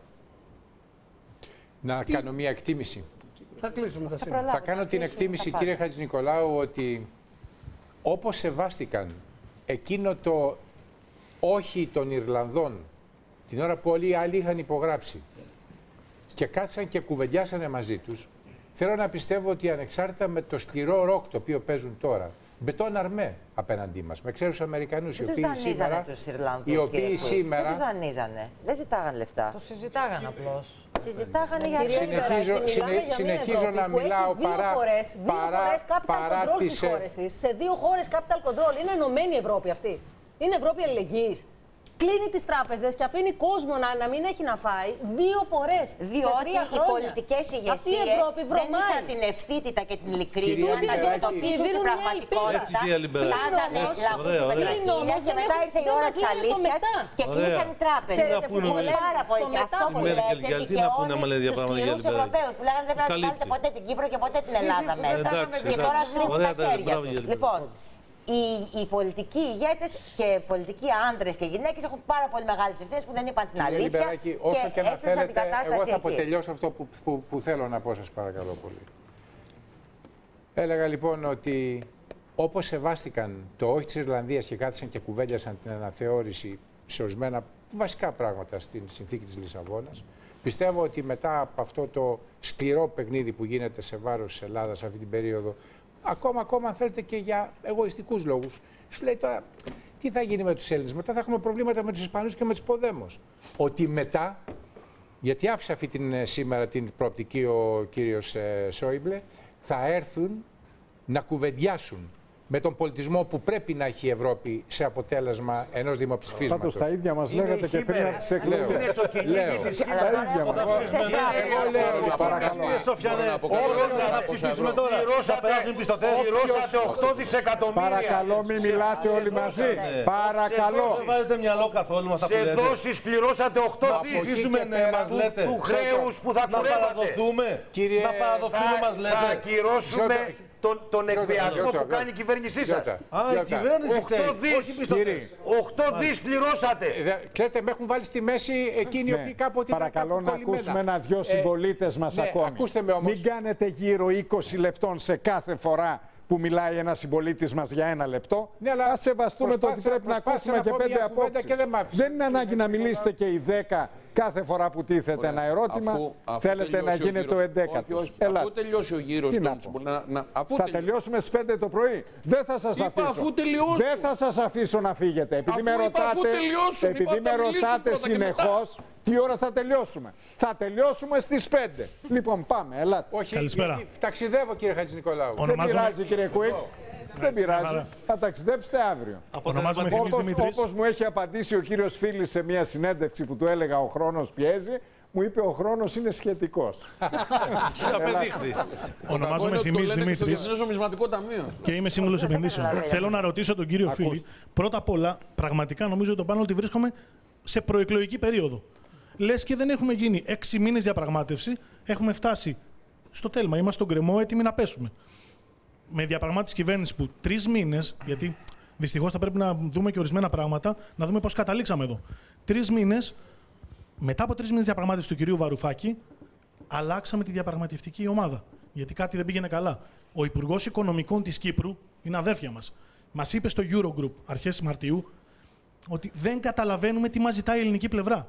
Να Τι... κάνω μία εκτίμηση. Θα κλείσουμε, θα, θα, θα κάνω την εκτίμηση, κύριε Χατζηνικολάου, ότι όπως σεβάστηκαν εκείνο το όχι των Ιρλανδών, την ώρα που όλοι οι άλλοι είχαν υπογράψει και κάτσαν και κουβεντιάσανε μαζί τους, θέλω να πιστεύω ότι ανεξάρτητα με το σκληρό ροκ το οποίο παίζουν τώρα, μπετόν αρμέ απέναντί μας, με ξένους Αμερικανούς, οι οποίοι σήμερα... τους Ιρλανδούς, οι οποίοι σήμερα... Δεν τους δανείζανε, δεν ζητάγανε λεφτά. Το συζητάγανε απλώς. Συζητάγανε για Συνεχίζω, συνε, συνεχίζω να μιλάω παρά, φορές, δύο παρά, φορές capital παρά control τις... στις χώρες της. Σε δύο χώρες capital control. Είναι ενωμένη η Ευρώπη αυτή. Είναι Ευρώπη αλληλεγγύης. Κλείνει τις τράπεζες και αφήνει κόσμο να, να μην έχει να φάει δύο φορές. Διότι οι πολιτικές ηγεσίες δεν είχαν την ευθύτητα και την ειλικρίνεια να αντιμετωπίσουν την πραγματικότητα. Πλάζανε λαούς στο πετραχίλια και μετά ήρθε η ώρα της αλήθειας και κλείσαν οι τράπεζες. Πάρα πολύ. Και αυτό που λέτε δικαιώνει τους σκληρούς Ευρωπαίους που λέγανε δεν πρέπει να βάλετε ποτέ την Κύπρο και ποτέ την Ελλάδα μέσα. Και τώρα τρίβουν τα χέρια τους. Λοιπόν, Οι, οι πολιτικοί ηγέτες και πολιτικοί άντρες και γυναίκες έχουν πάρα πολύ μεγάλες ευθύνες που δεν είπαν την αλήθεια. Λιμπεράκη, όσο και, και να θέλετε, την κατάσταση εγώ θα αποτελειώσω αυτό που, που, που θέλω να πω, σας παρακαλώ πολύ. Έλεγα λοιπόν ότι όπως σεβάστηκαν το όχι της Ιρλανδίας και κάθισαν και κουβέντιασαν την αναθεώρηση σε ορισμένα βασικά πράγματα στην συνθήκη της Λισαβόνας, πιστεύω ότι μετά από αυτό το σκληρό παιχνίδι που γίνεται σε βάρος της Ελλάδας αυτή την περίοδο, Ακόμα, ακόμα, αν θέλετε, και για εγωιστικούς λόγους. Σου λέει τώρα, τι θα γίνει με τους Έλληνες? Μετά θα έχουμε προβλήματα με τους Ισπανούς και με τους Ποδέμους. Ότι μετά, γιατί άφησε αυτή την, σήμερα την προοπτική ο κύριος ε, Σόιμπλε, θα έρθουν να κουβεντιάσουν με τον πολιτισμό που πρέπει να έχει η Ευρώπη σε αποτέλεσμα ενός δημοψηφίσματος. Πάντως τα ίδια μας λέγατε και πριν από τις εκλογές. Είναι το κυνήγι της τα ίδια μας. Εγώ λέω, παρακαλώ. Όλος θα ψηφίσουμε τώρα. Θα περάσουν πιστωτές. Πληρώσατε οκτώ δισεκατομμύρια. Παρακαλώ, μην μιλάτε όλοι μαζί. Παρακαλώ. Δεν βάλετε μυαλό καθόλου με αυτά που λέτε. Σε δόσεις πληρώσατε οκτώ δισεκατομμύρια του χρέους που θα κουρεύατε. Να παραδοθούμε. Να παραδοθούμε μας λέτε. Θα ακυρώσουμε τον, τον εκβιασμό που κάνει η κυβέρνησή σας. Α, η κυβέρνηση οκτώ δις. οκτώ δις πληρώσατε. Ξέρετε, με έχουν βάλει στη μέση εκείνοι οι οποίοι κάποτε ήταν παρακαλώ να ακούσουμε ένα-δυο συμπολίτες μας ακόμη. Μην κάνετε γύρω είκοσι λεπτών σε κάθε φορά που μιλάει ένα συμπολίτης μας για ένα λεπτό. Ναι, αλλά ας σεβαστούμε το ότι πρέπει να ακούσουμε και πέντε απόψεις. Δεν είναι ανάγκη να μιλήσετε και οι δέκα κάθε φορά που τίθεται ένα ερώτημα. Αφού, αφού θέλετε να γίνει το εντέκατο. Αφού τελειώσει ο γύρος. Να να, να, αφού θα τελειώσει. τελειώσουμε στις πέντε το πρωί. Δεν θα σας είπα, αφήσω. Δεν θα σας αφήσω να φύγετε. Επειδή με ρωτάτε, επειδή με ρωτάτε συνεχώς τι ώρα θα τελειώσουμε. Θα τελειώσουμε στις πέντε. Λοιπόν, πάμε. Ελάτε. Όχι, καλησπέρα. Ταξιδεύω, κύριε Χατζηνικολάου. Δεν πειράζει, κύριε Κουίκ. Δεν πειράζει. Θα ταξιδέψετε αύριο. Όπως μου έχει απαντήσει ο κύριος Φίλης σε μια συνέντευξη που του έλεγα ο χρόνος πιέζει, μου είπε ο χρόνος είναι σχετικός. Ονομάζομαι Θημής Δημήτρης και είμαι σύμβουλος επενδύσεων. Θέλω να ρωτήσω τον κύριο Φίλη, πρώτα απ' όλα, πραγματικά νομίζω το πάνω ότι βρίσκομαι σε προεκλογική περίοδο. Λες και δεν έχουμε γίνει έξι μήνες διαπραγμάτευση, έχουμε φτάσει στο τέλμα, είμαστε στον κρεμό έτοιμοι να πέσουμε. Με διαπραγμάτευση κυβέρνηση που τρεις μήνες, γιατί δυστυχώς θα πρέπει να δούμε και ορισμένα πράγματα, να δούμε πώς καταλήξαμε εδώ. Τρεις μήνες, μετά από τρεις μήνες διαπραγμάτευση του κυρίου Βαρουφάκη, αλλάξαμε τη διαπραγματευτική ομάδα. Γιατί κάτι δεν πήγαινε καλά. Ο Υπουργός Οικονομικών της Κύπρου είναι αδέρφια μας. Μας είπε στο Eurogroup αρχές Μαρτίου ότι δεν καταλαβαίνουμε τι μας ζητάει η ελληνική πλευρά.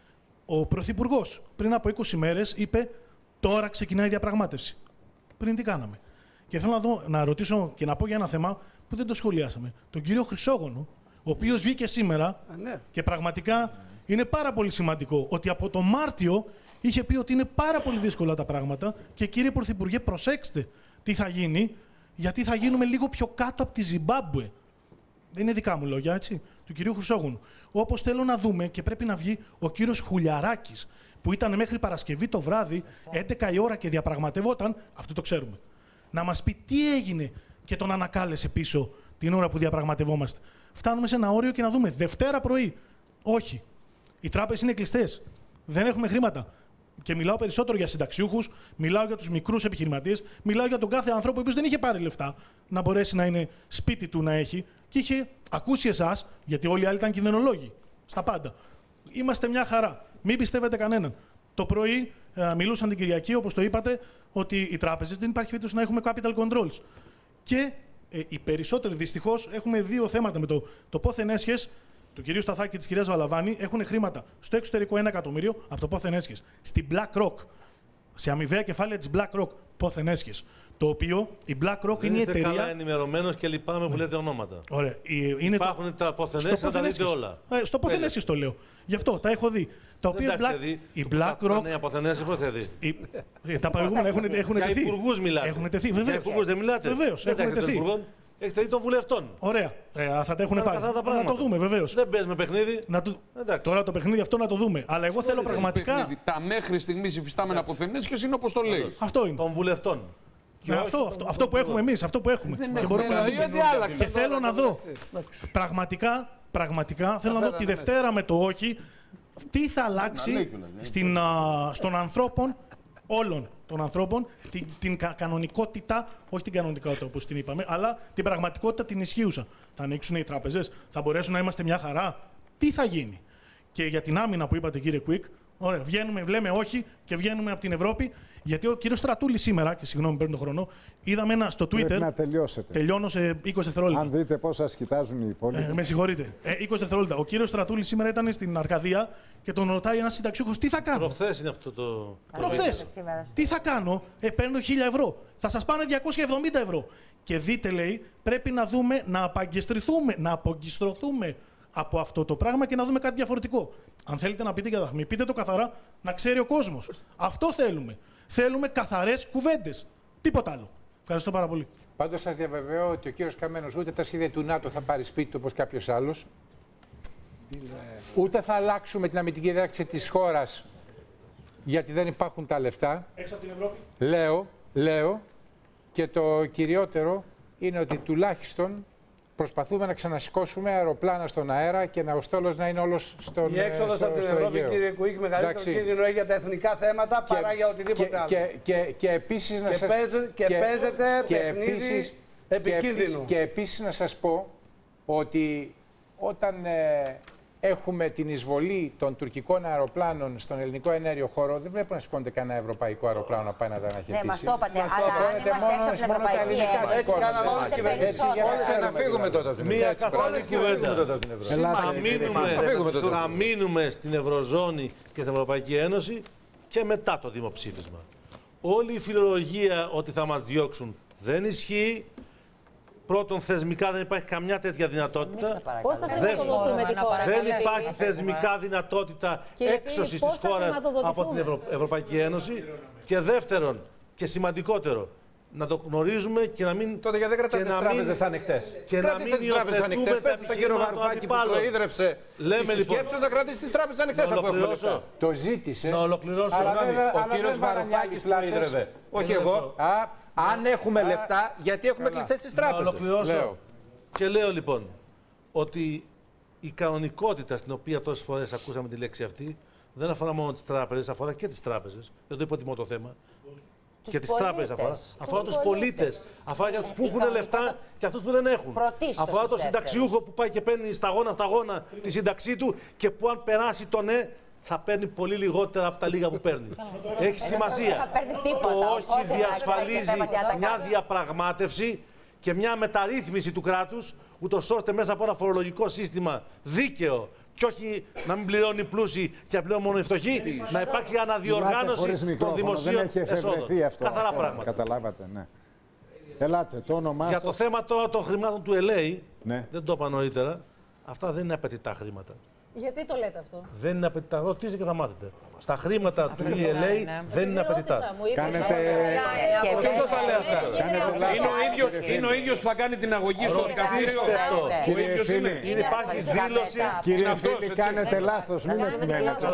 Ο Πρωθυπουργός πριν από είκοσι μέρες είπε τώρα ξεκινάει η διαπραγμάτευση. Πριν τι κάναμε. Και θέλω να, δω, να ρωτήσω και να πω για ένα θέμα που δεν το σχολιάσαμε. Τον κύριο Χρυσόγονο, ο οποίος βγήκε σήμερα Α, ναι. και πραγματικά είναι πάρα πολύ σημαντικό ότι από το Μάρτιο είχε πει ότι είναι πάρα πολύ δύσκολα τα πράγματα και κύριε Πρωθυπουργέ προσέξτε τι θα γίνει, γιατί θα γίνουμε λίγο πιο κάτω από τη Ζιμπάμπουε. Δεν είναι δικά μου λόγια, έτσι, του κυρίου Χρυσόγονου. Όπως θέλω να δούμε και πρέπει να βγει ο κύριος Χουλιαράκης, που ήταν μέχρι Παρασκευή το βράδυ, έντεκα η ώρα και διαπραγματευόταν, αυτό το ξέρουμε. Να μας πει τι έγινε και τον ανακάλεσε πίσω την ώρα που διαπραγματευόμαστε. Φτάνουμε σε ένα όριο και να δούμε Δευτέρα πρωί. Όχι. Οι τράπεζες είναι κλειστές. Δεν έχουμε χρήματα. Και μιλάω περισσότερο για συνταξιούχους, μιλάω για τους μικρούς επιχειρηματίες, μιλάω για τον κάθε άνθρωπο ο οποίος δεν είχε πάρει λεφτά να μπορέσει να είναι σπίτι του να έχει και είχε ακούσει εσάς, γιατί όλοι οι άλλοι ήταν κινδυνολόγοι. Στα πάντα. Είμαστε μια χαρά. Μην πιστεύετε κανέναν. Το πρωί ε, μιλούσαν την Κυριακή, όπως το είπατε, ότι οι τράπεζες δεν υπάρχει περίπτωση να έχουμε capital controls. Και ε, οι περισσότεροι δυστυχώς έχουμε δύο θέματα με το, το πόθεν έσχες του κυρίου Σταθάκη και της κυρίας Βαλαβάνη. Έχουν χρήματα στο εξωτερικό ένα εκατομμύριο από το πόθεν έσχες. Στην BlackRock, σε αμοιβαία κεφάλαια της BlackRock, πόθεν έσχες. Το οποίο η BlackRock δεν είναι η εταιρεία. Είστε καλά ενημερωμένος και λυπάμαι που λέτε ονόματα. Ωραία. Είναι υπάρχουν το... τα πόθεν θα τα δείτε όλα. Ε, στο πόθεν έσχες το λέω. Γι' αυτό τα έχω δει. Τα οποία Black... δει, η BlackRock. Ναι, πόθεν έσχες πώς θα δει. Τα προηγούμενα έχουν, έχουν τεθεί. Για υπουργούς μιλάτε. Έχουν τεθεί. Βεβαίως. Για υπουργούς δεν μιλάτε. Βεβαίως. Έχουν τεθεί. Έχετε δει των βουλευτών. Ωραία. Ε, θα τα έχουν πάρει. Να το δούμε, βεβαίως. Δεν παίζουμε παιχνίδι. Το... Τώρα το παιχνίδι αυτό να το δούμε. Αλλά εγώ θέλω πραγματικά. Παιχνίδι. Τα μέχρι στιγμής υφιστάμενα πόθενέσχες είναι όπως το λέει. Αυτό είναι. Των βουλευτών. Ναι, αυτό, αυτό, αυτό που έχουμε εμείς, αυτό που έχουμε. Και, μπορούμε να δούμε. Και θέλω να δω. Πραγματικά, πραγματικά θέλω να δω τη Δευτέρα με το όχι τι θα αλλάξει στην, α, στον ανθρώπων όλων των ανθρώπων, την, την κα, κανονικότητα, όχι την κανονικότητα όπως την είπαμε, αλλά την πραγματικότητα την ισχύουσα. Θα ανοίξουν οι τράπεζες, θα μπορέσουν να είμαστε μια χαρά. Τι θα γίνει. Και για την άμυνα που είπατε κύριε Κουίκ, ωραία, βγαίνουμε, λέμε όχι και βγαίνουμε από την Ευρώπη. Γιατί ο κύριος Στρατούλης σήμερα, και συγγνώμη παίρνω τον χρόνο, είδαμε ένα στο Twitter. Πρέπει να τελειώσετε. Τελειώνω σε είκοσι δευτερόλεπτα. Αν δείτε πώς σας κοιτάζουν οι υπόλοιποι. Ε, με συγχωρείτε. Ε, είκοσι δευτερόλεπτα. Ο κύριος Στρατούλης σήμερα ήταν στην Αρκαδία και τον ρωτάει ένας συνταξιούχος τι θα κάνω. Προχθές είναι αυτό το. Προχθές. Τι θα κάνω. Ε, παίρνω χίλια ευρώ. Θα σας πάνε διακόσια εβδομήντα ευρώ. Και δείτε, λέει, πρέπει να δούμε να απαγκιστρωθούμε, να απογκιστρωθούμε από αυτό το πράγμα και να δούμε κάτι διαφορετικό. Αν θέλετε να πείτε για δραχμή, πείτε το καθαρά, να ξέρει ο κόσμος. Αυτό θέλουμε. Θέλουμε καθαρές κουβέντες. Τίποτα άλλο. Ευχαριστώ πάρα πολύ. Πάντως σας διαβεβαιώ ότι ο κύριος Καμένος ούτε τα σχέδια του ΝΑΤΟ θα πάρει σπίτι του όπως κάποιος άλλος. Ούτε θα αλλάξουμε την αμυντική διάταξη της χώρας γιατί δεν υπάρχουν τα λεφτά. Έξω από την Ευρώπη. Λέω, λέω και το κυριότερο είναι ότι τουλάχιστον προσπαθούμε να ξανασηκώσουμε αεροπλάνα στον αέρα και να ο στόλος να είναι όλος στον Η έξοδος από την Ευρώπη, κύριε Κουίκ, μεγαλύτερο κίνδυνο έχει για τα εθνικά θέματα και, παρά για οτιδήποτε και, άλλο. Και, και, και επίσης να και, σας... παίζε, και, και παίζετε και παιχνίδι επίσης, επικίνδυνο. Και επίσης να σας πω ότι όταν ε, έχουμε την εισβολή των τουρκικών αεροπλάνων στον ελληνικό ενέργειο χώρο, δεν βλέπω να σηκώνεται κανένα ευρωπαϊκό αεροπλάνο να πάει να τα αναχαιτήσει. Ναι, μας το είπατε, αλλά αν είμαστε έξω από την Ευρωπαϊκή Ένωση, έτσι να φύγουμε τότε. Μία καθόλου κουβέντα. Θα μείνουμε στην Ευρωζώνη και στην Ευρωπαϊκή Ένωση και μετά το δημοψήφισμα. Όλη η φιλολογία ότι θα μας διώξουν δεν ισχύει. Πρώτον, θεσμικά δεν υπάρχει καμιά τέτοια δυνατότητα. Πώς θα χρηματοδοτούμε τη χώρα? Δεν υπάρχει θεσμικά δυνατότητα έξωσης της χώρας από την Ευρω... Ευρωπαϊκή Ένωση. Και δεύτερον, και σημαντικότερο, να το γνωρίζουμε και να μην. Τότε γιατί δεν κρατάτε τις τράπεζες ανοιχτές? Και να μην υιοθετούμε τα επιχειρήματα του αντιπάλου. Λέμε λοιπόν. Σκέψος να κρατήσει τις τράπεζες ανοιχτές αφού έχουμε λεφτά. Το ζήτησε. Να ολοκληρώσω. Ο κύριος Βαρουφάκης προείδρευε. Όχι εγώ. Αν έχουμε λεφτά, γιατί έχουμε κλειστές τις τράπεζες. Να ολοκληρώσω. Και λέω λοιπόν ότι η κανονικότητα στην οποία τόσες φορές ακούσαμε τη λέξη αυτή δεν αφορά μόνο τις τράπεζες, αφορά και τις τράπεζες. Δεν το υποτιμώ το θέμα. Τους και τις τράπεζες αφορά. Αφορά τους πολίτες. Αφορά για αυτούς που έχουν λεφτά και αυτούς που δεν έχουν. Αφορά τον συνταξιούχο που πάει και παίρνει σταγόνα σταγόνα τη σύνταξή του και που αν περάσει το ναι, θα παίρνει πολύ λιγότερα από τα λίγα που παίρνει. Έχει σημασία. Το όχι διασφαλίζει μια διαπραγμάτευση και μια μεταρρύθμιση του κράτους, ούτως ώστε μέσα από ένα φορολογικό σύστημα δίκαιο και όχι να μην πληρώνει οι πλούσιοι και να πληρώνουν μόνο οι φτωχοί, να υπάρξει αναδιοργάνωση των δημοσίων εσόδων. Καθαρά πράγματα. Καταλάβατε, ναι. Ελάτε, το όνομά Για σας. το θέμα τώρα των χρημάτων του ελ έι, ναι. δεν το είπα νωρίτερα, αυτά δεν είναι απαιτητά χρήματα. Γιατί το λέτε αυτό? Δεν είναι απαιτητά. Ρωτήστε και θα μάθετε. Τα χρήματα του ι ελ έι δεν είναι απαιτητά. Κάνετε. Ποιος σας τα λέει αυτά? Είναι ο ίδιος που θα κάνει την αγωγή στο δικαστήριο. Ο ίδιος είναι. Υπάρχει δήλωση. Κύριε Φίλη, κάνετε λάθος. Μην εκμένετε.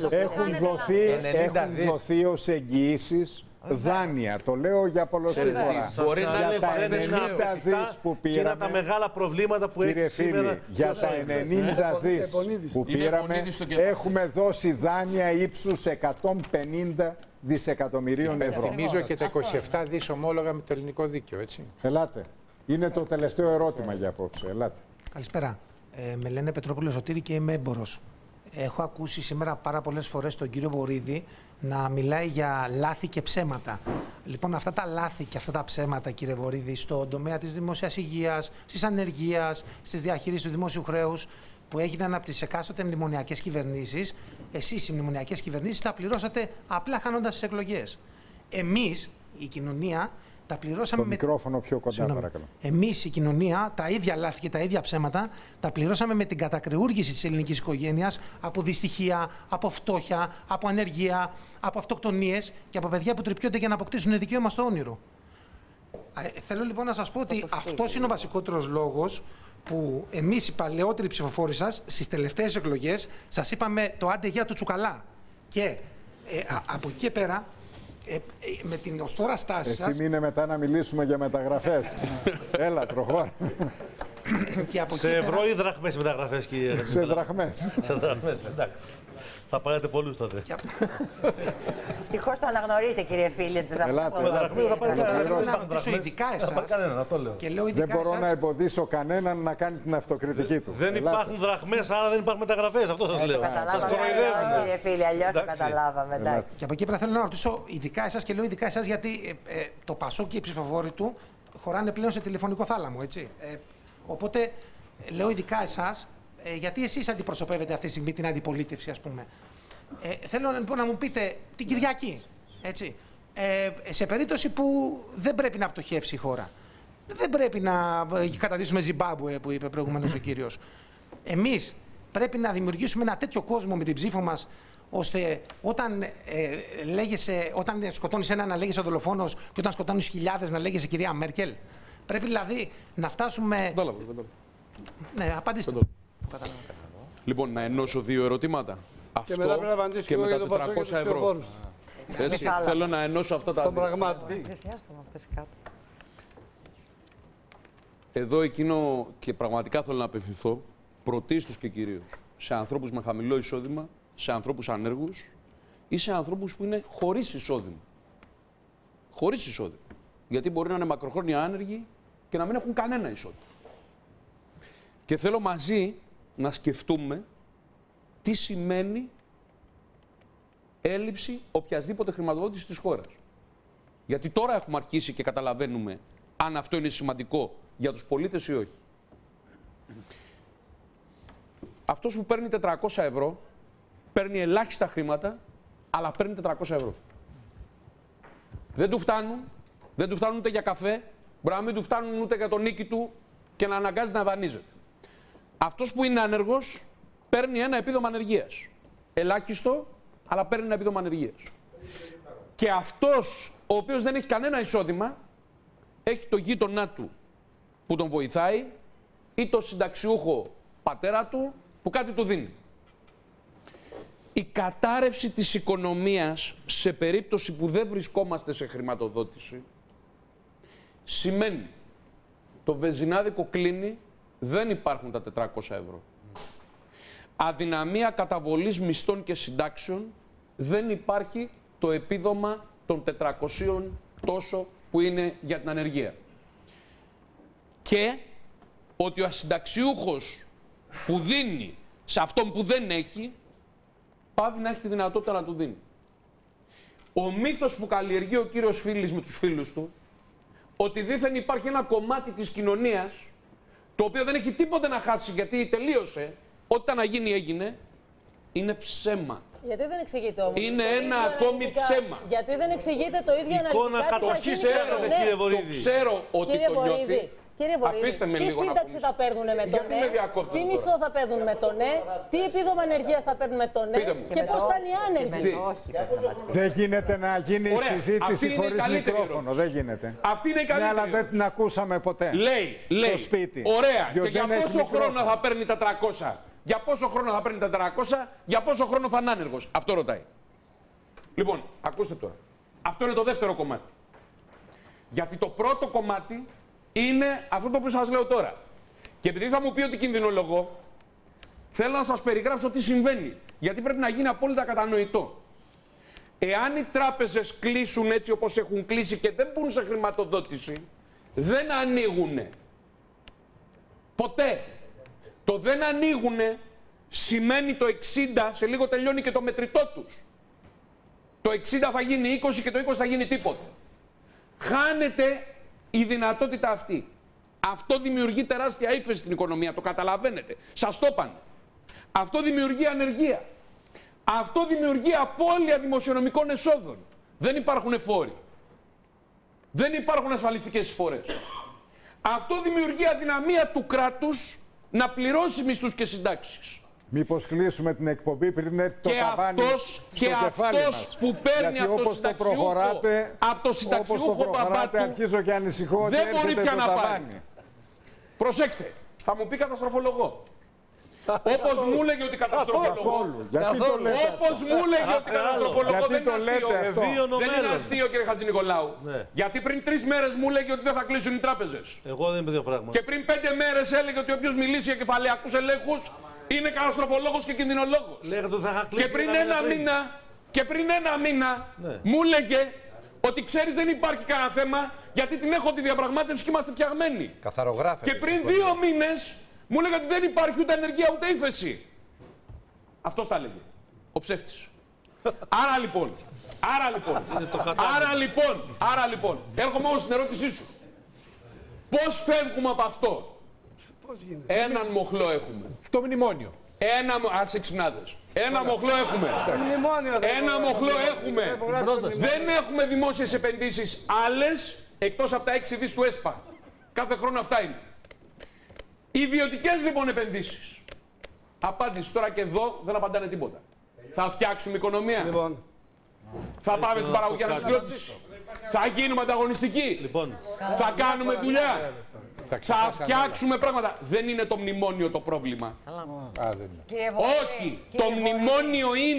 Έχουν δοθεί ως εγγυήσεις δάνεια. Το λέω για πολλωστή φορά. Μπορεί να είναι τα ενενήντα δις που πήραμε. Είναι τα μεγάλα προβλήματα που έχει σήμερα. Για τα ενενήντα δις που πήραμε έχουμε δώσει δάνεια ύψους εκατόν πενήντα δισεκατομμυρίων ευρώ. Θυμίζω και τα είκοσι επτά δις ομόλογα με το ελληνικό δίκαιο, έτσι. Ελάτε. Είναι το τελευταίο ερώτημα για απόψε. Ελάτε. Καλησπέρα. Ε, με λένε Πετρόπουλο Σωτήρη και είμαι έμπορος. Έχω ακούσει σήμερα πάρα πολλές φορές τον κύριο Βορίδη να μιλάει για λάθη και ψέματα. Λοιπόν, αυτά τα λάθη και αυτά τα ψέματα, κύριε Βορίδη, στον τομέα της δημόσιας υγείας, της ανεργίας, στις διαχείρισεις του δημόσιου χρέους, που έγιναν από τις εκάστοτε μνημονιακές κυβερνήσεις, εσείς οι μνημονιακές κυβερνήσεις τα πληρώσατε απλά χάνοντας τις εκλογές. Εμείς, η κοινωνία, τα πληρώσαμε. Το με... μικρόφωνο πιο κοντά, Συγγνώμη. παρακαλώ. Εμείς, η κοινωνία, τα ίδια λάθη και τα ίδια ψέματα τα πληρώσαμε με την κατακριούργηση της ελληνικής οικογένειας από δυστυχία, από φτώχεια, από ανεργία, από αυτοκτονίες και από παιδιά που τρυπιούνται για να αποκτήσουν δικαίωμα στο όνειρο. Ε, θέλω λοιπόν να σας πω ότι αυτός είναι ο βασικότερος λόγος που εμείς οι παλαιότεροι ψηφοφόροι σας στις τελευταίες εκλογές σας είπαμε το άντε γεια του Τσουκαλά. Και ε, α, από εκεί και πέρα. Ε, ε, με την ως τώρα στάση σας... Εσύ μείνε μετά να μιλήσουμε για μεταγραφές. Έλα, προχώρα. Σε ευρώ ή δραχμές μεταγραφές, κύριε? Σε δραχμές. Σε δραχμές, εντάξει. Θα πάρετε πολλούς τότε. Ευτυχώς το αναγνωρίζετε, κύριε Φίλη. Ελάτε, θα πάρετε ρωτήσω ειδικά εσάς. Δεν μπορώ να εμποδίσω κανέναν να κάνει την αυτοκριτική του. Δεν υπάρχουν δραχμές, άρα δεν υπάρχουν μεταγραφές. Αυτό σας λέω. Σας κοροϊδεύουν. Κύριε Φίλη, αλλιώς το καταλάβαμε. Και από εκεί πέρα θέλω να ρωτήσω ειδικά εσάς και λέω ειδικά εσάς γιατί το Πασόκ και οι ψηφοφόροι του χωράνε πλέον σε τηλεφωνικό θάλαμο, έτσι. Οπότε λέω ειδικά εσάς. Ε, γιατί εσείς αντιπροσωπεύετε αυτή τη στιγμή την αντιπολίτευση, ας πούμε. Ε, θέλω λοιπόν να μου πείτε την Κυριακή, έτσι, ε, σε περίπτωση που δεν πρέπει να πτωχεύσει η χώρα. Δεν πρέπει να καταδείσουμε Ζιμπάμπουε, που είπε προηγουμένως ο κύριος. Εμείς πρέπει να δημιουργήσουμε ένα τέτοιο κόσμο με την ψήφο μας, ώστε όταν, ε, λέγεσαι, όταν σκοτώνεις έναν να λέγεσαι δολοφόνος και όταν σκοτώνεις χιλιάδες να λέγεσαι κυρία Μέρκελ. Πρέπει δηλαδή να φτάσουμε... Ναι, απαντήστε. Λοιπόν, να ενώσω δύο ερωτήματα. Και μετά πρέπει να απαντήσω και, και μετά τετρακόσια ευρώ. Έτσι, θέλω να ενώσω αυτά τα δύο. Των πραγμάτων. Εδώ εκείνο και πραγματικά θέλω να απευθυνθώ πρωτίστως και κυρίως σε ανθρώπους με χαμηλό εισόδημα, σε ανθρώπους ανέργους ή σε ανθρώπους που είναι χωρίς εισόδημα. Χωρίς εισόδημα. Γιατί μπορεί να είναι μακροχρόνια άνεργοι και να μην έχουν κανένα εισόδημα. Και θέλω μαζί να σκεφτούμε τι σημαίνει έλλειψη οποιασδήποτε χρηματοδότηση της χώρας. Γιατί τώρα έχουμε αρχίσει και καταλαβαίνουμε αν αυτό είναι σημαντικό για τους πολίτες ή όχι. Αυτός που παίρνει τετρακόσια ευρώ, παίρνει ελάχιστα χρήματα, αλλά παίρνει τετρακόσια ευρώ. Δεν του φτάνουν, δεν του φτάνουν ούτε για καφέ, μπορεί να μην του φτάνουν ούτε για τον νίκη του και να αναγκάζει να δανείζεται. Αυτός που είναι άνεργος, παίρνει ένα επίδομα ανεργίας. Ελάχιστο, αλλά παίρνει ένα επίδομα ανεργίας. Και αυτός, ο οποίος δεν έχει κανένα εισόδημα, έχει το γείτονά του που τον βοηθάει ή το συνταξιούχο πατέρα του που κάτι του δίνει. Η κατάρρευση της οικονομίας σε περίπτωση που δεν βρισκόμαστε σε χρηματοδότηση σημαίνει το βενζινάδικο κλείνει, δεν υπάρχουν τα τετρακόσια ευρώ. Αδυναμία καταβολής μισθών και συντάξεων, δεν υπάρχει το επίδομα των τετρακοσίων τόσο που είναι για την ανεργία. Και ότι ο ασυνταξιούχος που δίνει σε αυτόν που δεν έχει, πάβει να έχει τη δυνατότητα να του δίνει. Ο μύθος που καλλιεργεί ο κύριος Φίλης με τους φίλους του, ότι δήθεν υπάρχει ένα κομμάτι της κοινωνίας, το οποίο δεν έχει τίποτε να χάσει γιατί τελείωσε, ό,τι ήταν να γίνει έγινε, είναι ψέμα. Γιατί δεν εξηγείται όμως. Είναι ένα ακόμη αναλυτικά. ψέμα. Γιατί δεν εξηγείται το ίδιο Εικόνα αναλυτικά. κατοχής έρχεται, κύριε Βορίδη. Το ξέρω ότι κύριε το Βορίδη, νιώθει. Κύριε Βορίδη, Αφήστε με τι λίγο σύνταξη να θα παίρνουν με τον Γιατί με ΝΕ, διακόπτετε τι τώρα. μισθό θα παίρνουν με τον ΝΕ, τι επίδομα ανεργίας θα παίρνουν με τον ΝΕ και πώς θα είναι οι άνεργοι. Δεν γίνεται να γίνει η Ωραία. συζήτηση Αυτή είναι η χωρίς καλύτερη μικρόφωνο. ερώτηση. Δεν γίνεται. Αυτή είναι η Ναι, καλύτερη αλλά δεν την ακούσαμε ποτέ. Λέει, λέει, στο σπίτι. ωραία, Διότι και για δεν έχει πόσο χρόνο μικρόφωνο. θα παίρνει τα τριακόσια, για πόσο χρόνο θα παίρνει τα τριακόσια, για πόσο χρόνο θα είναι άνεργος. Αυτό ρωτάει. Λοιπόν, ακούστε τώρα. Αυτό είναι το δεύτερο κομμάτι. Γιατί το πρώτο κομμάτι είναι αυτό το οποίο σας λέω τώρα. Και επειδή θα μου πει ότι κινδυνολογώ, θέλω να σας περιγράψω τι συμβαίνει. Γιατί πρέπει να γίνει απόλυτα κατανοητό. Εάν οι τράπεζες κλείσουν έτσι όπως έχουν κλείσει και δεν μπουν σε χρηματοδότηση, δεν ανοίγουνε. Ποτέ. Το δεν ανοίγουνε σημαίνει το εξήντα, σε λίγο τελειώνει και το μετρητό τους. Το εξήντα θα γίνει είκοσι και το είκοσι θα γίνει τίποτα. Χάνεται η δυνατότητα αυτή. Αυτό δημιουργεί τεράστια ύφεση στην οικονομία, το καταλαβαίνετε. Σας το είπαν. Αυτό δημιουργεί ανεργία. Αυτό δημιουργεί απώλεια δημοσιονομικών εσόδων. Δεν υπάρχουν φόροι. Δεν υπάρχουν ασφαλιστικές εισφορές. Αυτό δημιουργεί αδυναμία του κράτους να πληρώσει μισθούς και συντάξεις. Μήπως κλείσουμε την εκπομπή πριν έρθει το και ταβάνι αυτός, στο και κεφάλι αυτός μας. που παίρνει Γιατί από το όπως το προχωράτε, από το συνταξιούχο όπως το παπά προχωράτε, του, αρχίζω και ανησυχώ ότι δεν μπορεί έρχεται πια το να πάρει. ταβάνι. Προσέξτε, θα μου πει καταστροφολογό. Όπως μου έλεγε ότι καταστροφολογό. Γιατί το λέτε Όπως μου έλεγε ότι καταστροφολογό δεν είναι αστείο. Δεν είναι αστείο, κύριε Χατζηνικολάου. Γιατί πριν τρεις μέρες μου έλεγε ότι δεν θα κλείσουν οι τράπεζες. Εγώ δεν είμαι δύο πράγματα. Και πριν πέντε μέρες έλεγε ότι όποιος μιλήσει για κεφαλαιακούς ελέγχους είναι καταστροφολόγος και κινδυνολόγος. Λέγατε ότι θα είχα κλείσει Και πριν ένα πριν. μήνα, και πριν ένα μήνα Ναι. μου έλεγε ότι ξέρεις δεν υπάρχει κανένα θέμα γιατί την έχω τη διαπραγμάτευση και είμαστε φτιαγμένοι. Καθαρογράφε. Και πριν δύο μήνες μου έλεγε ότι δεν υπάρχει ούτε ανεργία ούτε ύφεση. Αυτός τα έλεγε. Ο ψεύτης. Άρα λοιπόν, άρα λοιπόν, άρα λοιπόν, άρα λοιπόν, έρχομαι όμως στην ερώτησή σου. Πώς φεύγουμε από αυτό? Έναν μοχλό έχουμε. Το μνημόνιο. Ένα, ας εξυπνάδες. Ένα μοχλό έχουμε. Ένα μοχλό έχουμε. Δεν έχουμε δημόσιες επενδύσεις άλλες εκτός από τα έξι δις του ΕΣΠΑ. Κάθε χρόνο αυτά είναι. Ιδιωτικές λοιπόν επενδύσεις. Απάντηση τώρα και εδώ δεν απαντάνε τίποτα. Θα φτιάξουμε οικονομία. Λοιπόν. Θα πάμε στην παραγωγή ανασυγκρότηση. Θα γίνουμε ανταγωνιστικοί. Λοιπόν. Θα κάνουμε δουλειά. Θα φτιάξουμε πράγματα. Δεν είναι το μνημόνιο το πρόβλημα. Όχι. Το μνημόνιο είναι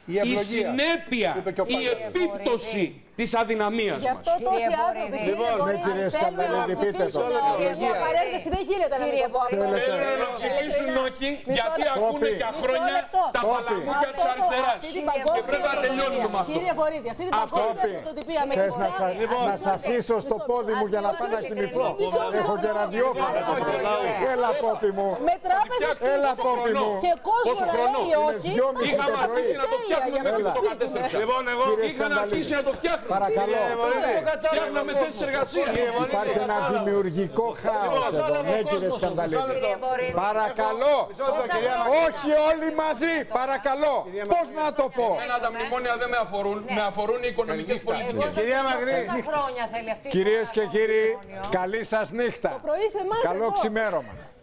Η, η συνέπεια, η επίπτωση της αδυναμίας μας. Γι' αυτό τόσοι άνθρωποι, λοιπόν, ναι, κύριε Σκανδαλίδη, πείτε το. Μια παρένθεση δεν γίνεται να μην το πω. Θέλουν να ψηφίσουν όχι, γιατί ακούνε για χρόνια τα παλαμούκια της αριστεράς. Και πρέπει να τελειώνουμε με αυτό. Κύριε Βορύδη, αυτή την παγκόσμια πρωτοτυπία με τις να σας αφήσω στο πόδι μου για να πάω να κοιμηθώ. Έχω και ραδιόφωνο. Έλα, Πόπι μου. Με τράπεζες Έλα, Πόπι μου. Και κόσμο να λέει όχι. Είχαμε αρχίσει να το φτιάχνουμε μέχρι το κατέστρεψα. Λοιπόν, εγώ είχαν αρχίσει να το φτιάχνουμε. Παρακαλώ. Φτιάχναμε θέσεις εργασίας. Υπάρχει ένα δημιουργικό χάος εδώ. Ναι, κύριε Σκανδαλίδη. Παρακαλώ. Όχι όλοι μαζί. Παρακαλώ. Πώς να το πω. Εμένα τα μνημόνια δεν με αφορούν. Με αφορούν οι οικονομικές πολιτικές. Κυρία Μαγρή. Κυρίες και κύριοι, καλή σας νύχτα. Καλό ξημέρωμα.